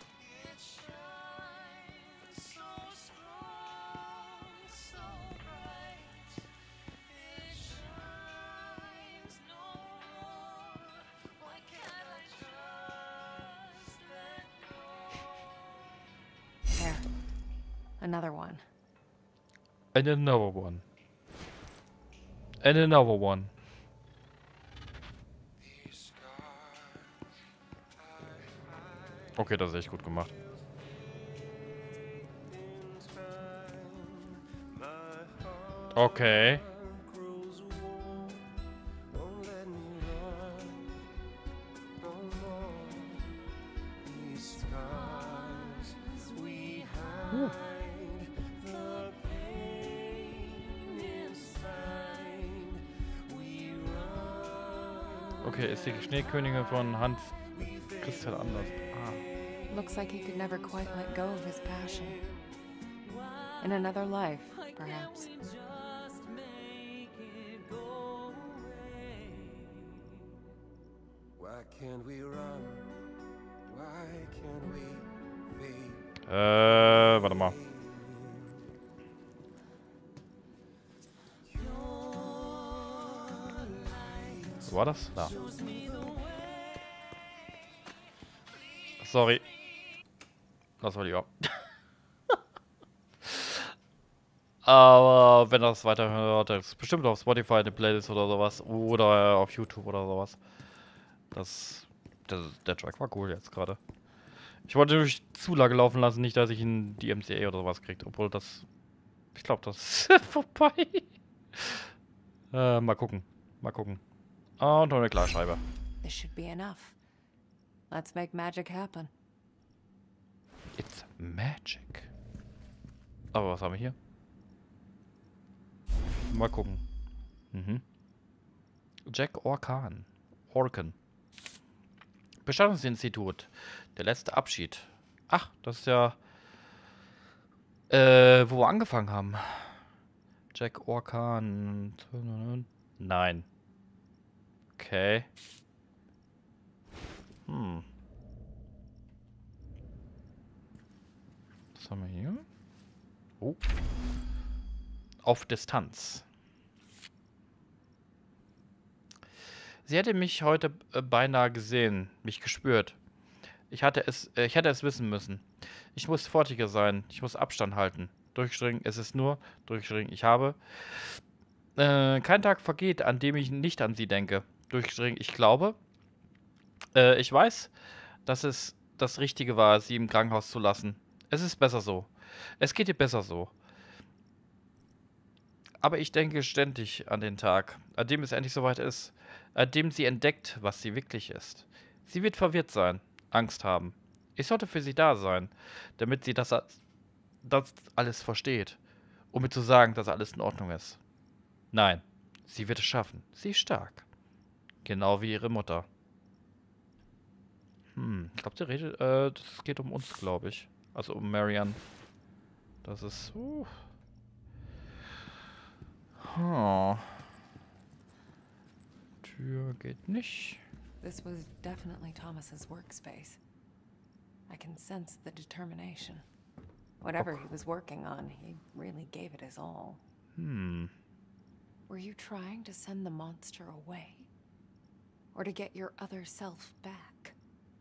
There. Another one. And another one. And another one. Okay, das ist echt gut gemacht. Okay. Okay, ist die Schneekönigin von Hans Christian Anders. Ah. Looks like he could never quite let go of his passion. In another life, perhaps. Why can't we run? Why can't we be? Warte mal. Wo war das? Da. Sorry. Das war lieber. Aber wenn das weiterhört, das ist bestimmt auf Spotify eine Playlist oder sowas. Oder auf YouTube oder sowas. Der Track war cool jetzt gerade. Ich wollte durch Zulage laufen lassen, nicht, dass ich in die MCA oder sowas kriege. Obwohl das... Ich glaube, das ist vorbei. Mal gucken. Mal gucken. Und noch eine Klarscheibe. This should be enough. Let's make magic happen. It's magic. Aber was haben wir hier? Mal gucken. Jack Orkan. Bestattungsinstitut. Der letzte Abschied. Ach, das ist ja... wo wir angefangen haben. Jack Orkan. Nein. Okay. Was haben wir hier? Oh. Auf Distanz. Sie hätte mich heute beinahe gesehen, mich gespürt. Ich hätte es wissen müssen. Ich muss vorsichtiger sein. Ich muss Abstand halten. Durchstreng, es ist nur Durchstreng. Ich habe... kein Tag vergeht, an dem ich nicht an sie denke. Durchstreng, ich glaube... ich weiß, dass es das Richtige war, sie im Krankenhaus zu lassen. Es ist besser so. Es geht ihr besser so. Aber ich denke ständig an den Tag, an dem es endlich soweit ist, an dem sie entdeckt, was sie wirklich ist. Sie wird verwirrt sein, Angst haben. Ich sollte für sie da sein, damit sie das alles versteht, um mir zu sagen, dass alles in Ordnung ist. Nein, sie wird es schaffen. Sie ist stark. Genau wie ihre Mutter. Ich glaube, sie redet, das geht um uns, glaube ich. Also um Marianne. Das ist... Tür geht nicht. This was definitely Thomas's workspace. I can sense the determination. Whatever he was working on, he really gave it his all. Were you trying to send the monster away? Or to get your other self back?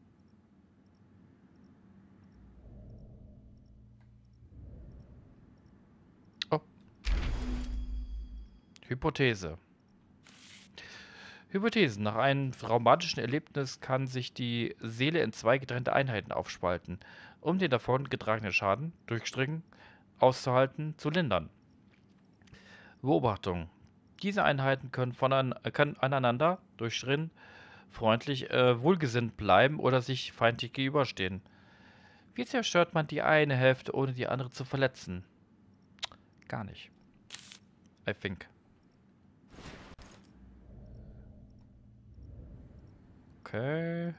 Hypothese. Hypothesen. Nach einem traumatischen Erlebnis kann sich die Seele in zwei getrennte Einheiten aufspalten, um den davon getragenen Schaden, Durchstrichen, auszuhalten, zu lindern. Beobachtung. Diese Einheiten können aneinander, durchstrichen, freundlich, wohlgesinnt bleiben oder sich feindlich gegenüberstehen. Wie zerstört man die eine Hälfte, ohne die andere zu verletzen? Gar nicht. I think. Okay.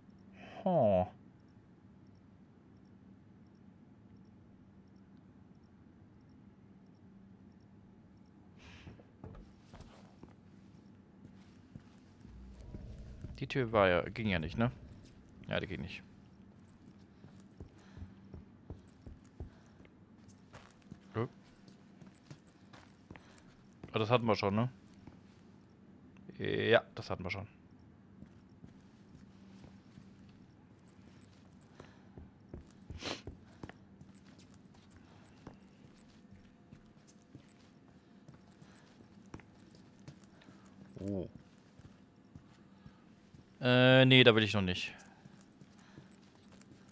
Die Tür war ja, ging ja nicht, ne? Ja, die ging nicht. Oh, das hatten wir schon, ne? Ja, das hatten wir schon. Oh. Nee, da will ich noch nicht.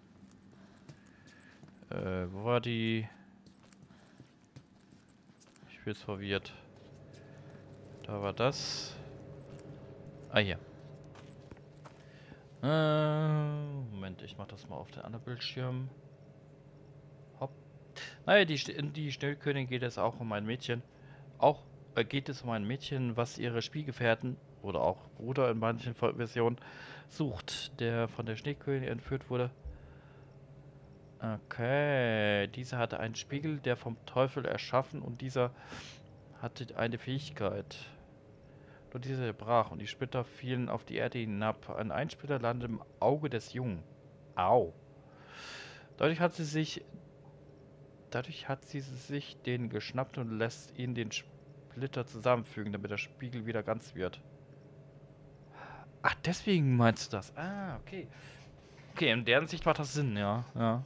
Wo war die... Ich Ich bin jetzt verwirrt. Da war das. Ah, hier. Moment, ich mach das mal auf den anderen Bildschirm. Hopp. Naja, in die Schnellkönigin geht es auch um ein Mädchen. Auch geht es um ein Mädchen, was ihre Spielgefährten oder auch Bruder in manchen Versionen sucht, der von der Schneekönigin entführt wurde. Okay, dieser hatte einen Spiegel, der vom Teufel erschaffen, und dieser hatte eine Fähigkeit. Nur dieser brach und die Splitter fielen auf die Erde hinab. Ein Einsplitter landete im Auge des Jungen. Au. Dadurch hat sie sich den geschnappt und lässt ihn den Splitter zusammenfügen, damit der Spiegel wieder ganz wird. Ach, deswegen meinst du das? Ah, okay. Okay, in deren Sicht macht das Sinn, ja. Ja.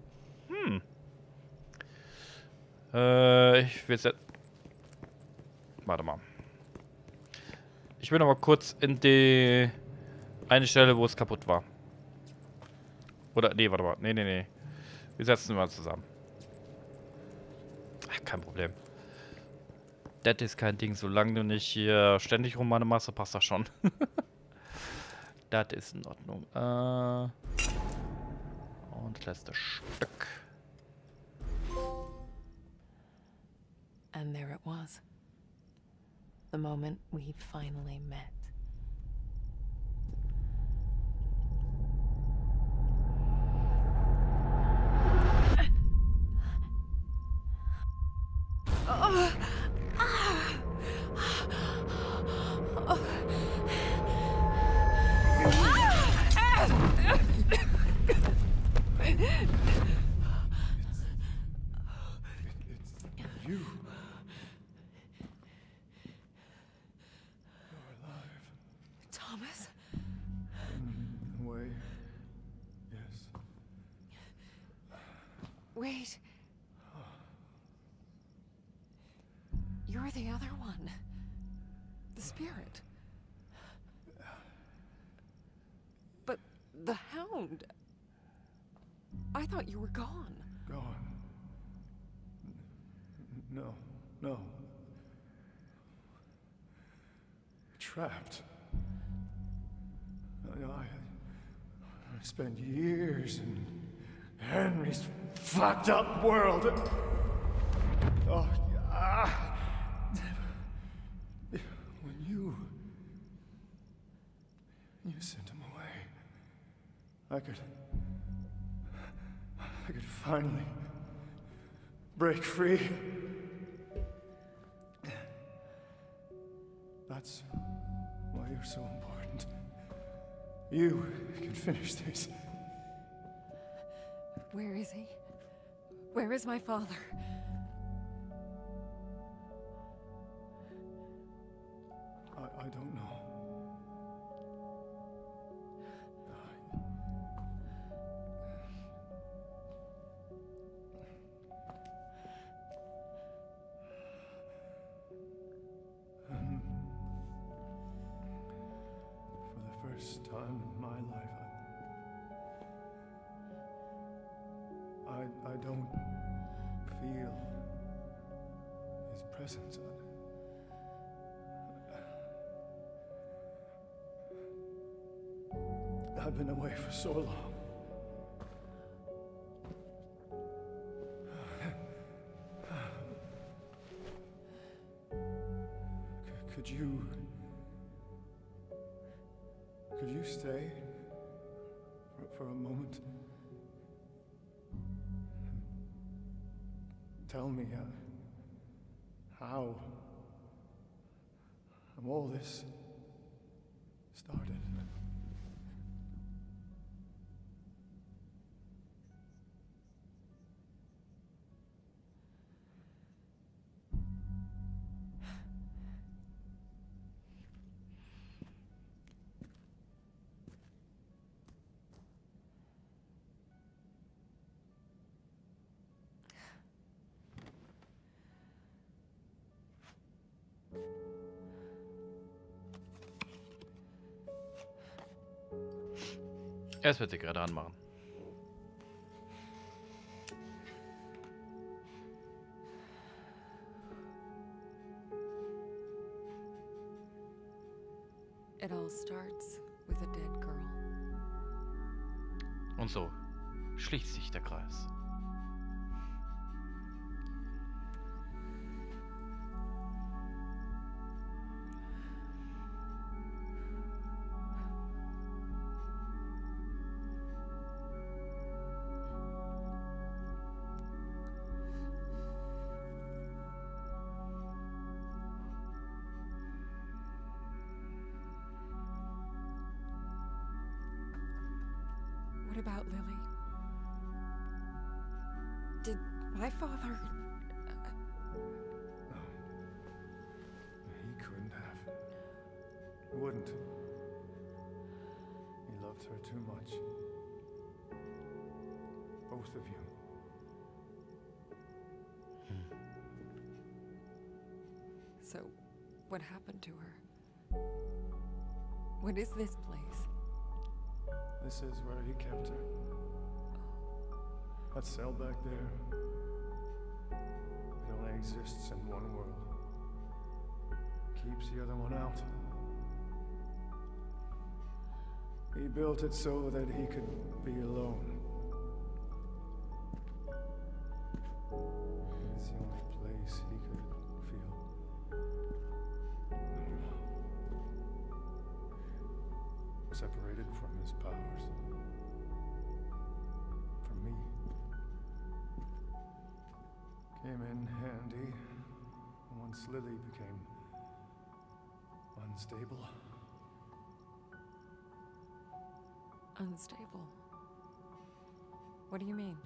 Ich will jetzt... Warte mal. Ich will noch mal kurz in die... eine Stelle, wo es kaputt war. Oder, nee, warte mal. Nee. Wir setzen mal zusammen. Ach, kein Problem. Das ist kein Ding, solange du nicht hier ständig Romane machst, passt das schon. Das ist in Ordnung. Und das letzte Stück. And there it was. The moment we finally met. You. Thomas? In a way, yes. Wait. You're the other one. The spirit. But the Hound... I thought you were gone. Gone. No. Trapped. I spent years in Henry's fucked up world. Oh, when you sent him away, I could finally break free. That's why you're so important. You can finish this. Where is he? Where is my father? I don't know. For the first time in my life, I don't feel his presence. I've been away for so long. Could you stay for a moment? Tell me how all this started. Es wird sich gerade anmachen. It all starts with a dead girl. Und so schließt sich der Kreis. What about Lily? Did my father... No. He couldn't have. He wouldn't. He loved her too much. Both of you. So, what happened to her? What is this place? This is where he kept her. That cell back there. It only exists in one world. Keeps the other one out. He built it so that he could be alone. It's the only place he could feel normal. Separated from his powers. From me. Came in handy once Lily became unstable. Unstable? What do you mean?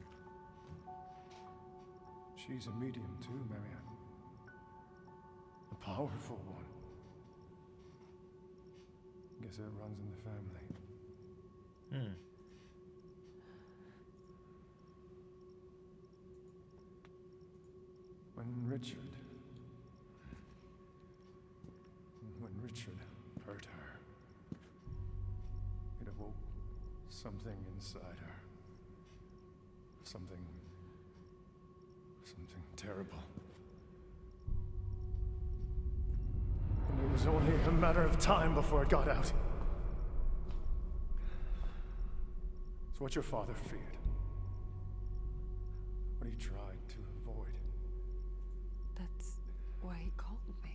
She's a medium too, Marianne. A powerful one. Guess it runs in the family. When Richard hurt her, it awoke something inside her. Something terrible. And it was only a matter of time before it got out. It's what your father feared. What he tried to avoid. That's why he called me.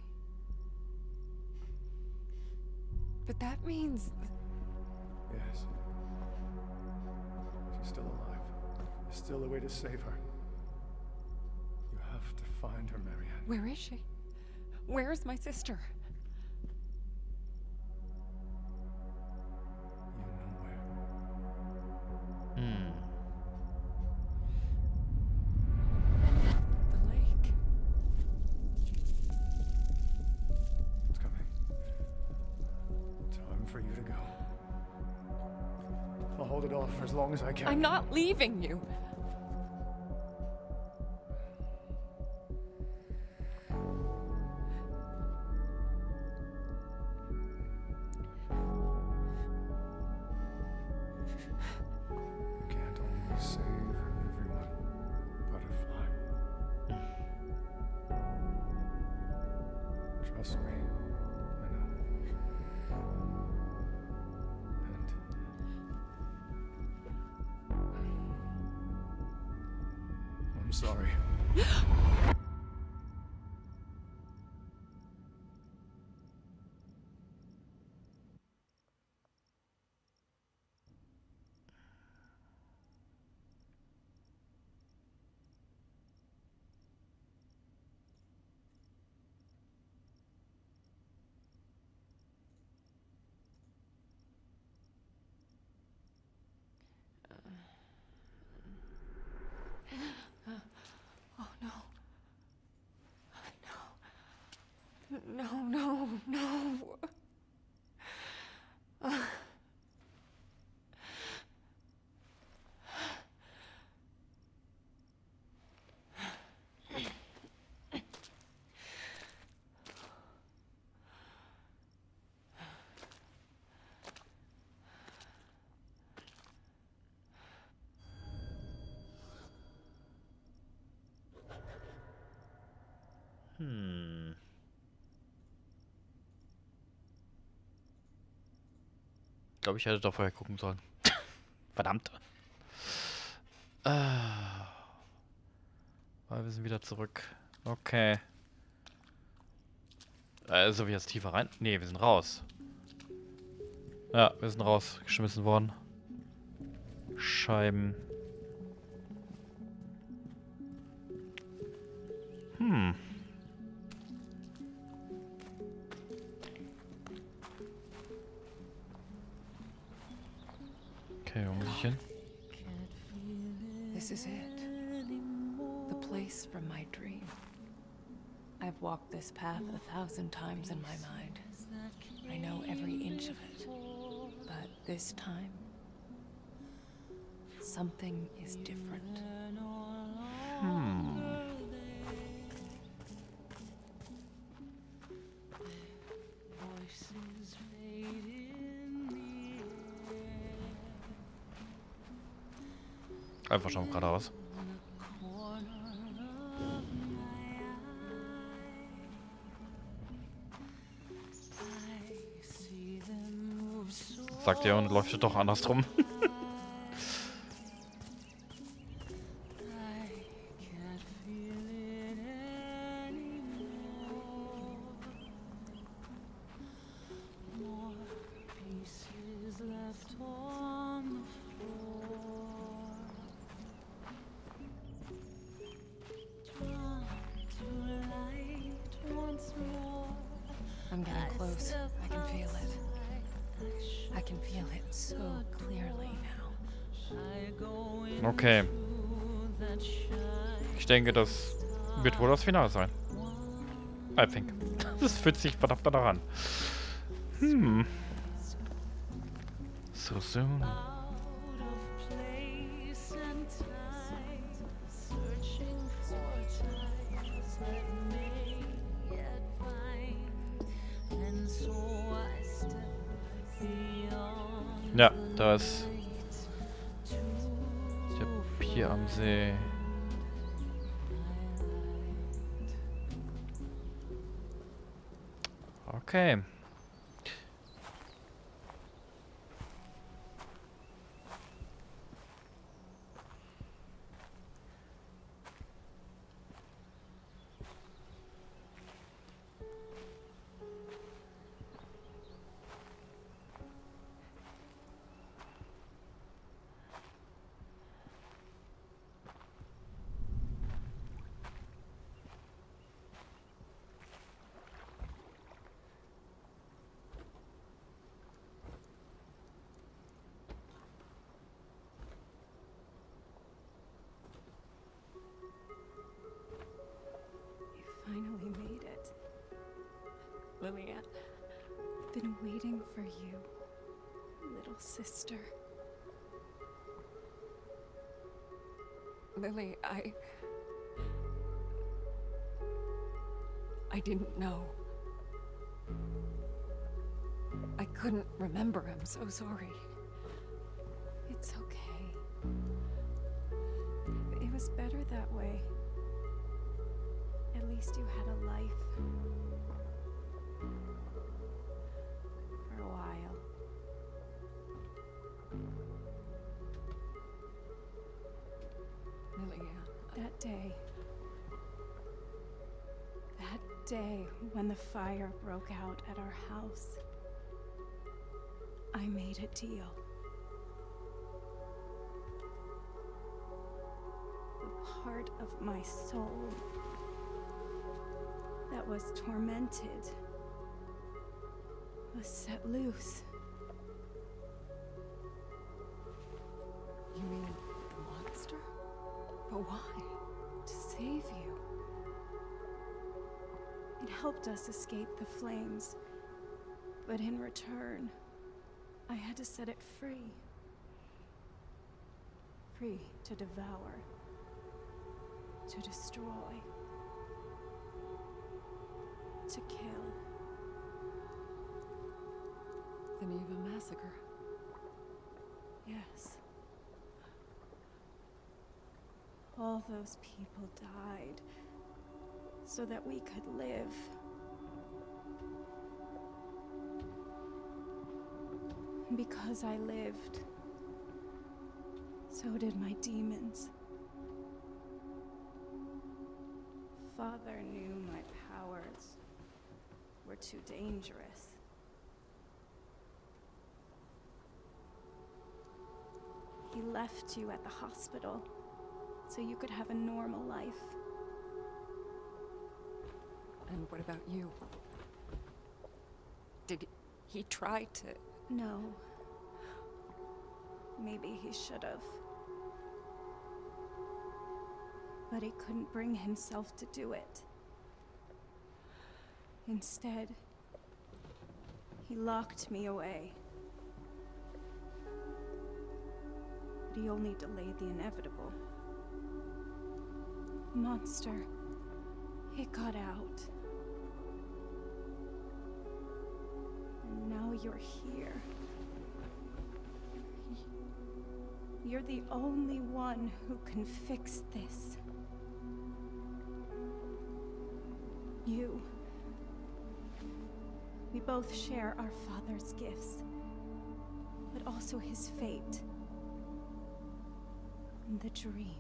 But that means... Yes. She's still alive. There's still a way to save her. You have to find her, Marianne. Where is she? Where is my sister? You know where. The lake. It's coming. Time for you to go. I'll hold it off for as long as I can. I'm not leaving you. You can't only save everyone, Butterfly. Trust me, I know. And I'm sorry. Oh, no. No. No, no, no. glaube, ich hätte doch vorher gucken sollen. Verdammt. Aber wir sind wieder zurück. Okay. Also wir jetzt tiefer rein? Nee, wir sind raus. Ja, wir sind rausgeschmissen worden. Scheiben. Okay, wo muss ich hin? This is it. The place from my dream. I've walked this path 1,000 times in my mind. I know every inch of it. But this time, something is different. Einfach schon geradeaus. Sagt er und läuft doch andersrum. I'm getting close. I can feel it. I can feel it so clearly now. Okay. Ich denke, das wird wohl das Finale sein. I think. Das fühlt sich verdammt danach an. So soon. Ja, da ist der Pier am See. Okay. Finally made it. Lillian, been waiting for you, little sister. Lily, I didn't know. I couldn't remember. I'm so sorry. It's okay. It was better that way. At least you had a life. For a while. Lillian. That day when the fire broke out at our house, I made a deal. The part of my soul that was tormented was set loose. You mean the monster? But why? To save you. It helped us escape the flames, but in return, I had to set it free. Free to devour, to destroy, to kill. The Neva massacre. Yes. All those people died so that we could live. And because I lived, so did my demons. Father knew my powers were too dangerous. He left you at the hospital so you could have a normal life. And what about you? Did he try to... No. Maybe he should have. But he couldn't bring himself to do it. Instead, he locked me away. But he only delayed the inevitable. The monster, it got out. And now you're here. You're the only one who can fix this. You. We both share our father's gifts, but also his fate. And the dream.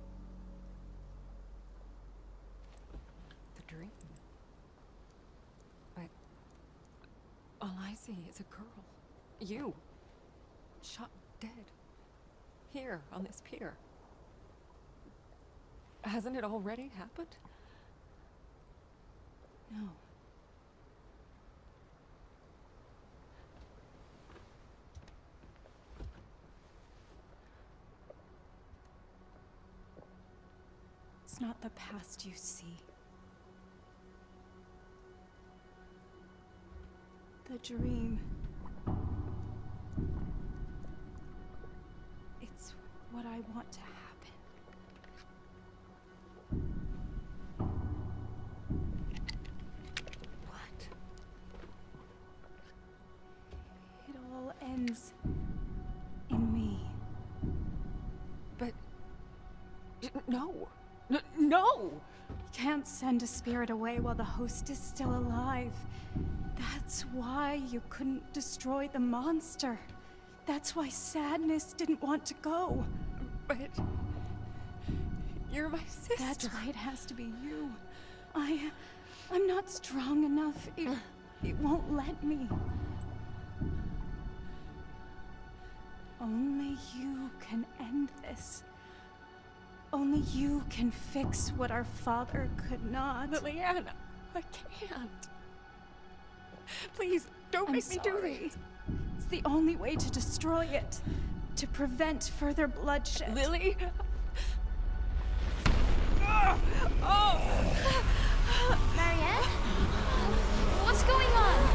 The dream? But... all I see is a girl. You. Shot dead. Here, on this pier. Hasn't it already happened? No. It's not the past you see. The dream. It's what I want to happen. It all ends in me. But... no! No! You can't send a spirit away while the host is still alive. That's why you couldn't destroy the monster. That's why Sadness didn't want to go. But... you're my sister. That's why it has to be you. I'm not strong enough. It won't let me. Only you can end this. Only you can fix what our father could not. Lillian, I can't. Please, don't make me do this. It's the only way to destroy it. To prevent further bloodshed. Lily? Oh! Marianne? What's going on?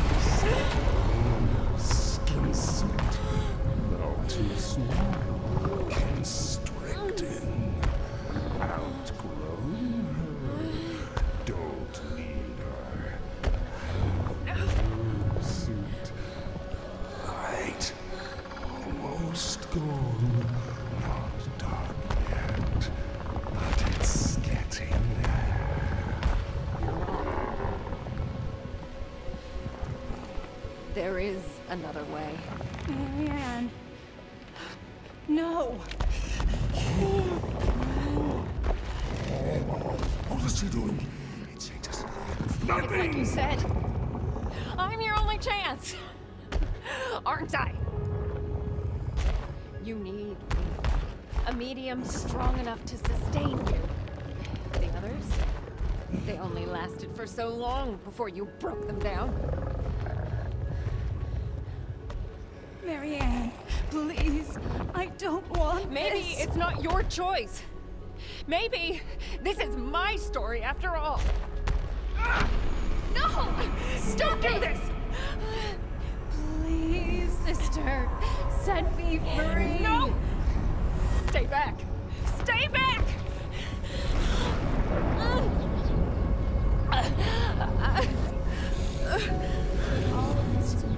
Skin suit. Now too small. Constricting. Outgrown her. Don't need her. Suit. Light. Almost gone. Not dark yet. But it's getting there. There is another way. Marianne. No. What is she doing? It's just nothing. It's like you said. I'm your only chance. Aren't I? You need me. A medium strong enough to sustain you. The others? They only lasted for so long before you broke them down. Marianne, please. I don't want Maybe this. it's not your choice. Maybe this is my story after all. No! Don't do this! Please, sister. Set me free. No! Stay back! Stay back! All of this to me.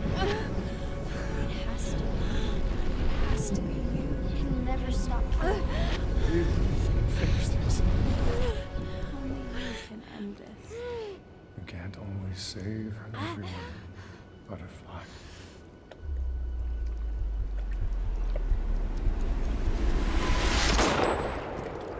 It has to be. It has to be you. You can never stop killing. Finish this. Only you can end this. You can't always save everyone, Butterfly.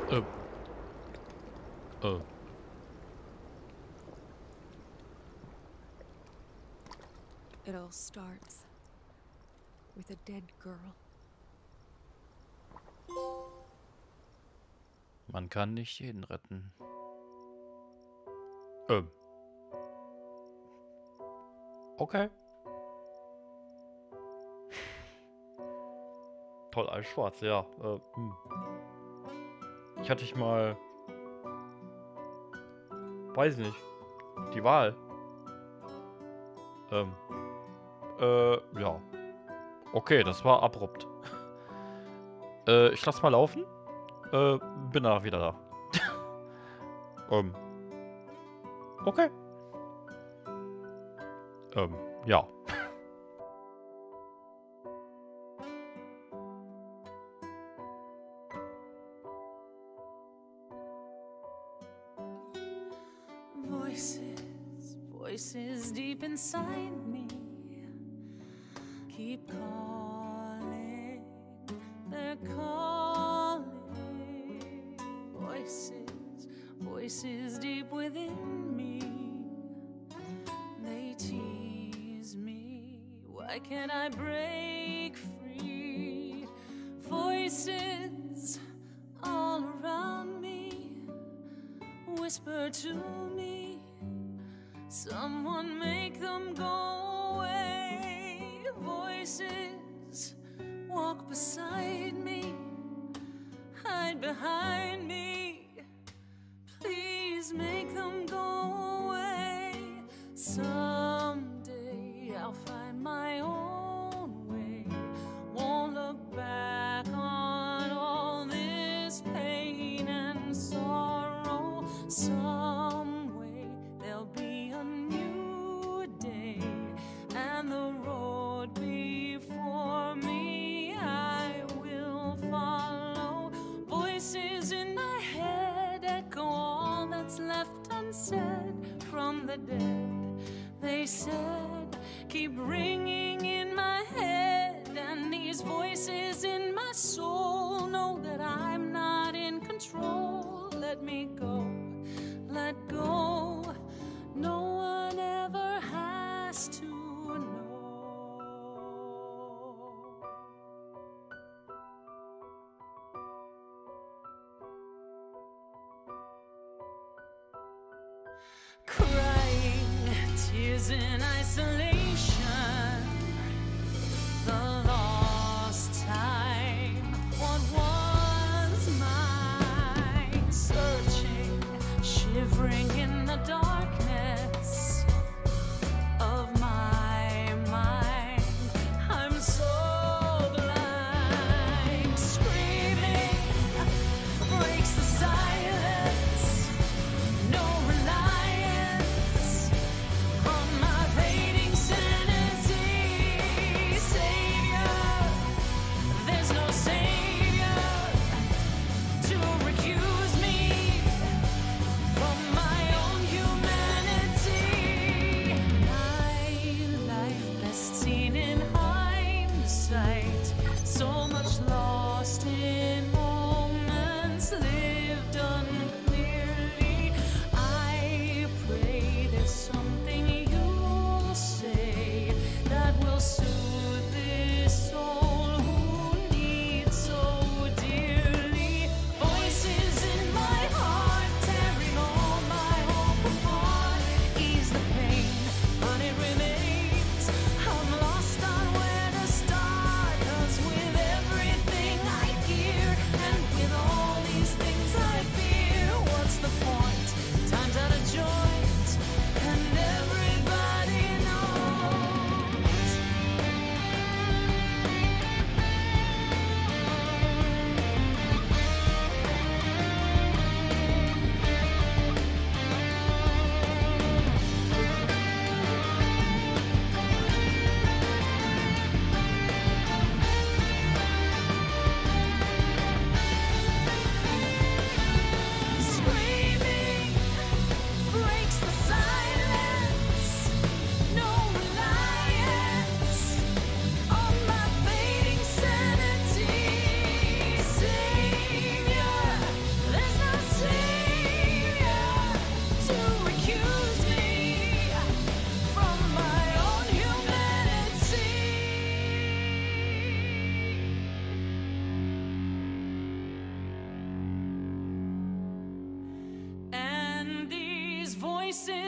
It all starts with a dead girl. Man kann nicht jeden retten. Okay. Toll, alles schwarz, ja. Ich hatte mal... Weiß nicht. Die Wahl. Ja. Okay, das war abrupt. Ich lass mal laufen. Bin danach wieder da. Okay. Ja. Voices deep inside me keep calling, they're calling. Voices deep within me, they tease me. Why can't I break free? Voices all around me whisper to me, someone make them go away. Voices walk beside me, hide behind me. Please make them go away. Someday I'll find my own way. Won't look back on all this pain and sorrow. Some way there'll be a new day, and the road before me I will follow. Voices in my head echo all that's left unsaid from the dead. They said, keep ringing in my head, and these voices in my soul know that I'm not in control. Let me go, let go. No one ever has to know. Crying tears in isolation, the lost time, what was mine? Searching, shivering in the darkness of my mind. I'm so blind. Screaming breaks the silence. No reliance on my fading sanity. Savior, there's no savior to recuse me from my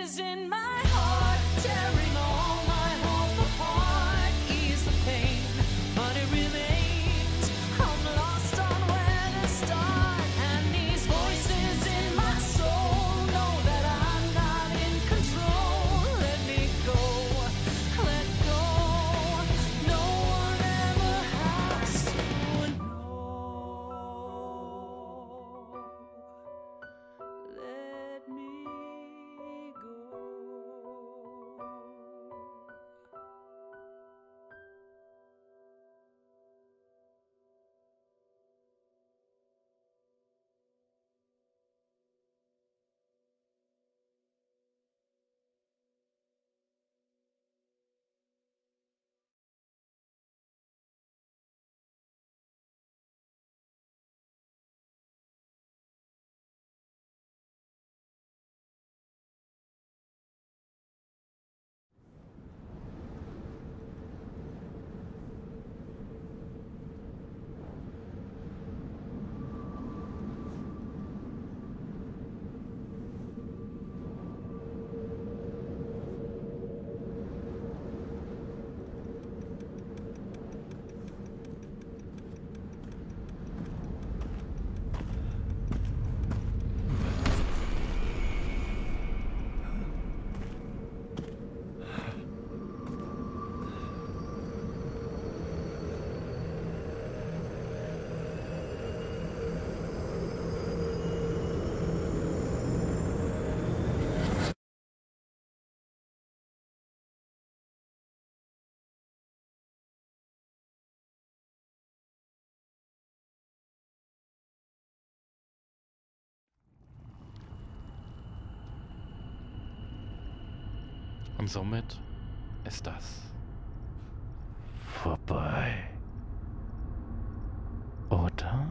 is in my heart, tearing all my hope apart. Ease the pain, but it remains. I'm lost on where to start, and these voices in my soul know that I'm not in control. Let me go, let go. No one ever has to know. Let me go. Und somit ist das vorbei. Oder?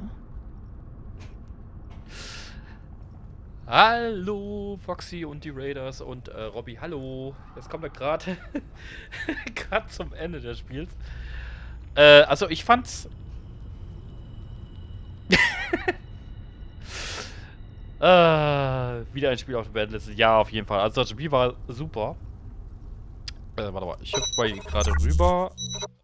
Hallo, Foxy und die Raiders und Robby, hallo. Jetzt kommen wir gerade zum Ende des Spiels. Also ich fand's... wieder ein Spiel auf der Bandliste. Ja, auf jeden Fall. Also das Spiel war super. Warte mal, ich hüpfe mal gerade rüber.